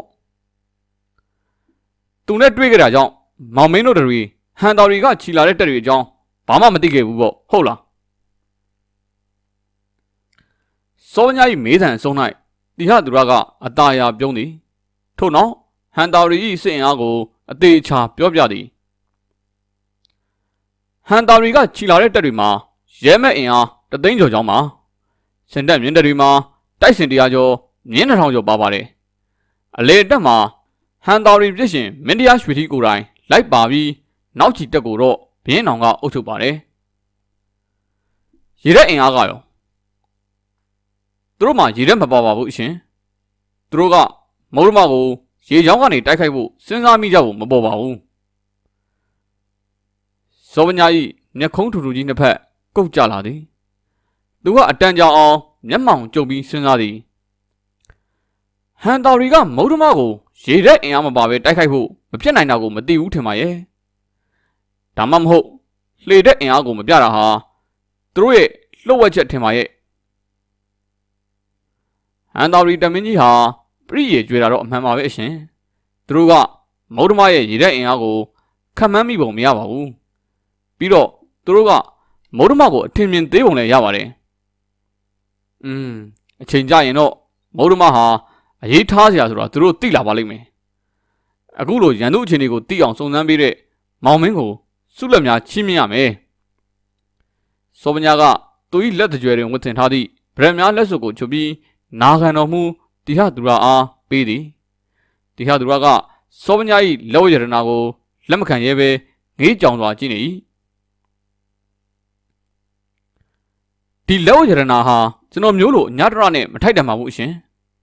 သူနဲ့တွေ့ကြတာကြောင့်မောင်မင်းတို့တွေဟန်တော်ရီကခြီလာတဲ့တက်တွေအကြောင်းဘာမှမသိခဲ့ဘူးပေါ့ဟုတ်လားစောပညာကြီးမေးဆန်ဆုံး၌ဒီဟာသူတော်ကအตาရာပြုံးသည်ထို့နောက်ဟန်တော်ရီ၏စစ်အင်အားကိုအသေးချာပြောပြသည်ဟန်တာရီကခြီလာတဲ့တက်တွေမှာရဲမဲ့အင်အားတသိန်းကျော်ကျောင်းမှာစင်တက်မြင်းတက်တွေမှာတိုက်စင်တရားကျော်မြင်းတစ်ထောင်ကျော်ပါပါတယ်အလေတက်မှာဟန်တာရီပြည့်ရှင်မင်းတရားရွှေထီးကိုယ်တိုင်လိုက်ပါပြီးနောက်ချီတက်ကိုတော့ဘင်းအောင်ကအုပ်ချုပ်ပါတယ်ရေတဲ့အင်အားကရောသူတို့မှရေတဲ့မပါပါဘူးအရှင်သူတို့ကမုံရမကိုရေချောင်းကနေတိုက်ခိုက်ဖို့စဉ်းစားမိကြဖို့မပေါ်ပါဘူးစောပညာကြီးမျက်ခုံးထူထူကြီးနှစ်ဖက်ကုတ်ကြလာသည်သူကအတန်ကြောင်အောင်မျက်မှောင်ကျုပ်ပြီးစဉ်းစားသည်ဟန်တာရီကမုဒ္ဓမကိုရေတဲ့အင်အားမပါပဲတိုက်ခိုက်ဖို့မဖြစ်နိုင်တာကိုမသိဘူးထင်ပါရဲ့ဒါမှမဟုတ်လှေတဲ့အင်အားကိုမပြတာဟာသူတို့ရဲ့လှုပ်ဝက်ချက်ထင်ပါရဲ့ဟန်တာရီတမင်းကြီးဟာပြည့်ရကျွေတာတော့အမှန်ပါပဲအရှင်သူတို့ကမုဒ္ဓမရဲ့ရေတဲ့အင်အားကိုခံမှန်းမိပုံမရပါဘူးပြီးတော့သူတို့ကမုဒ္ဓမကိုအထင်မြင်သေးပုံလည်းရပါတယ်อืมအချိန်ကြရင်တော့မုဒ္ဓမဟာအရေးထားစရာဆိုတာသူတို့သိလာပါလိမ့်မယ်အခုလိုရန်သူအခြေအနေကိုသိအောင်စုံစမ်းပေးတဲ့မောင်မင်းကိုစုလက်များချီးမြှင့်ရမယ်စောပညာကသူ၏လက်တကြွယ်တွင်ဝတ်ဆင်ထားသည့်ဗရက်များလက်စွပ်ကိုချုပ်ပြီးနာခံတော်မူတိဟသူရအားပေးသည်တိဟသူရကစောပညာ၏လက်ဝတ်ရတနာကိုလက်မခံရဲပဲငေးကြောင်စွာကြည့်နေ၏ဒီလက်ဝတ်ရတနာဟာကျွန်တော်မျိုးလိုအညာတရနဲ့မထိုက်တန်ပါဘူးအရှင်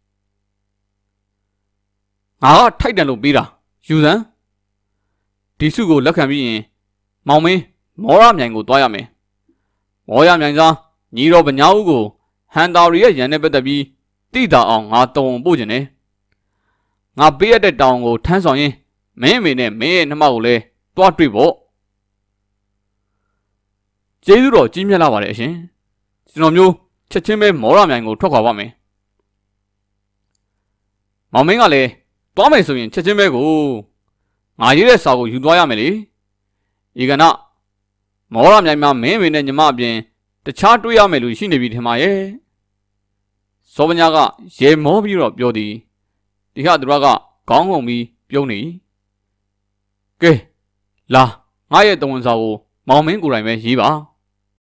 ငါကထိုက်တန်လို့ပေးတာယူစမ်းဒီစုကိုလက်ခံပြီးရင်မောင်မင်းမောရမြိုင်ကိုတွားရမယ်မောရမြိုင်သားညီတော်ဗညာဦးကိုဟန်တာရီရဲ့ရန်နဲ့ပတ်သက်ပြီးတိတာအောင်ငါတုံပို့ခြင်းနဲ့ငါပေးရတဲ့တောင်ကိုထမ်းဆောင်ရင်မင်းအမေနဲ့မင်းရဲ့နှမကိုလည်းတွားတွေ့ဖို့ကျေးဇူးတော်ကြီးမြတ်လာပါတယ်အရှင်ကျွန်တော်မျိုးချက်ချင်းပဲမောရမြိုင်ကိုထွက်ခွာပါမယ်မောင်မင်းကလည်းသွားမယ်ဆိုရင်ချက်ချင်းပဲကိုငါရေးတဲ့စာကိုယူသွားရမယ်လေဤကနမောရမြိုင်မှာမင်းမင်းနဲ့ညီမအပြင်တခြားတွေ့ရမယ်လို့ရှိနေပြီထင်ပါရဲ့စောပညာကရေမောပြီးတော့ပြောသည်ဒီဟာသူကခေါင်းငုံပြီးပြုံးနေကဲလာငါရဲ့တဝန်စာကိုမောင်မင်းကိုယ်တိုင်ပဲရေးပါ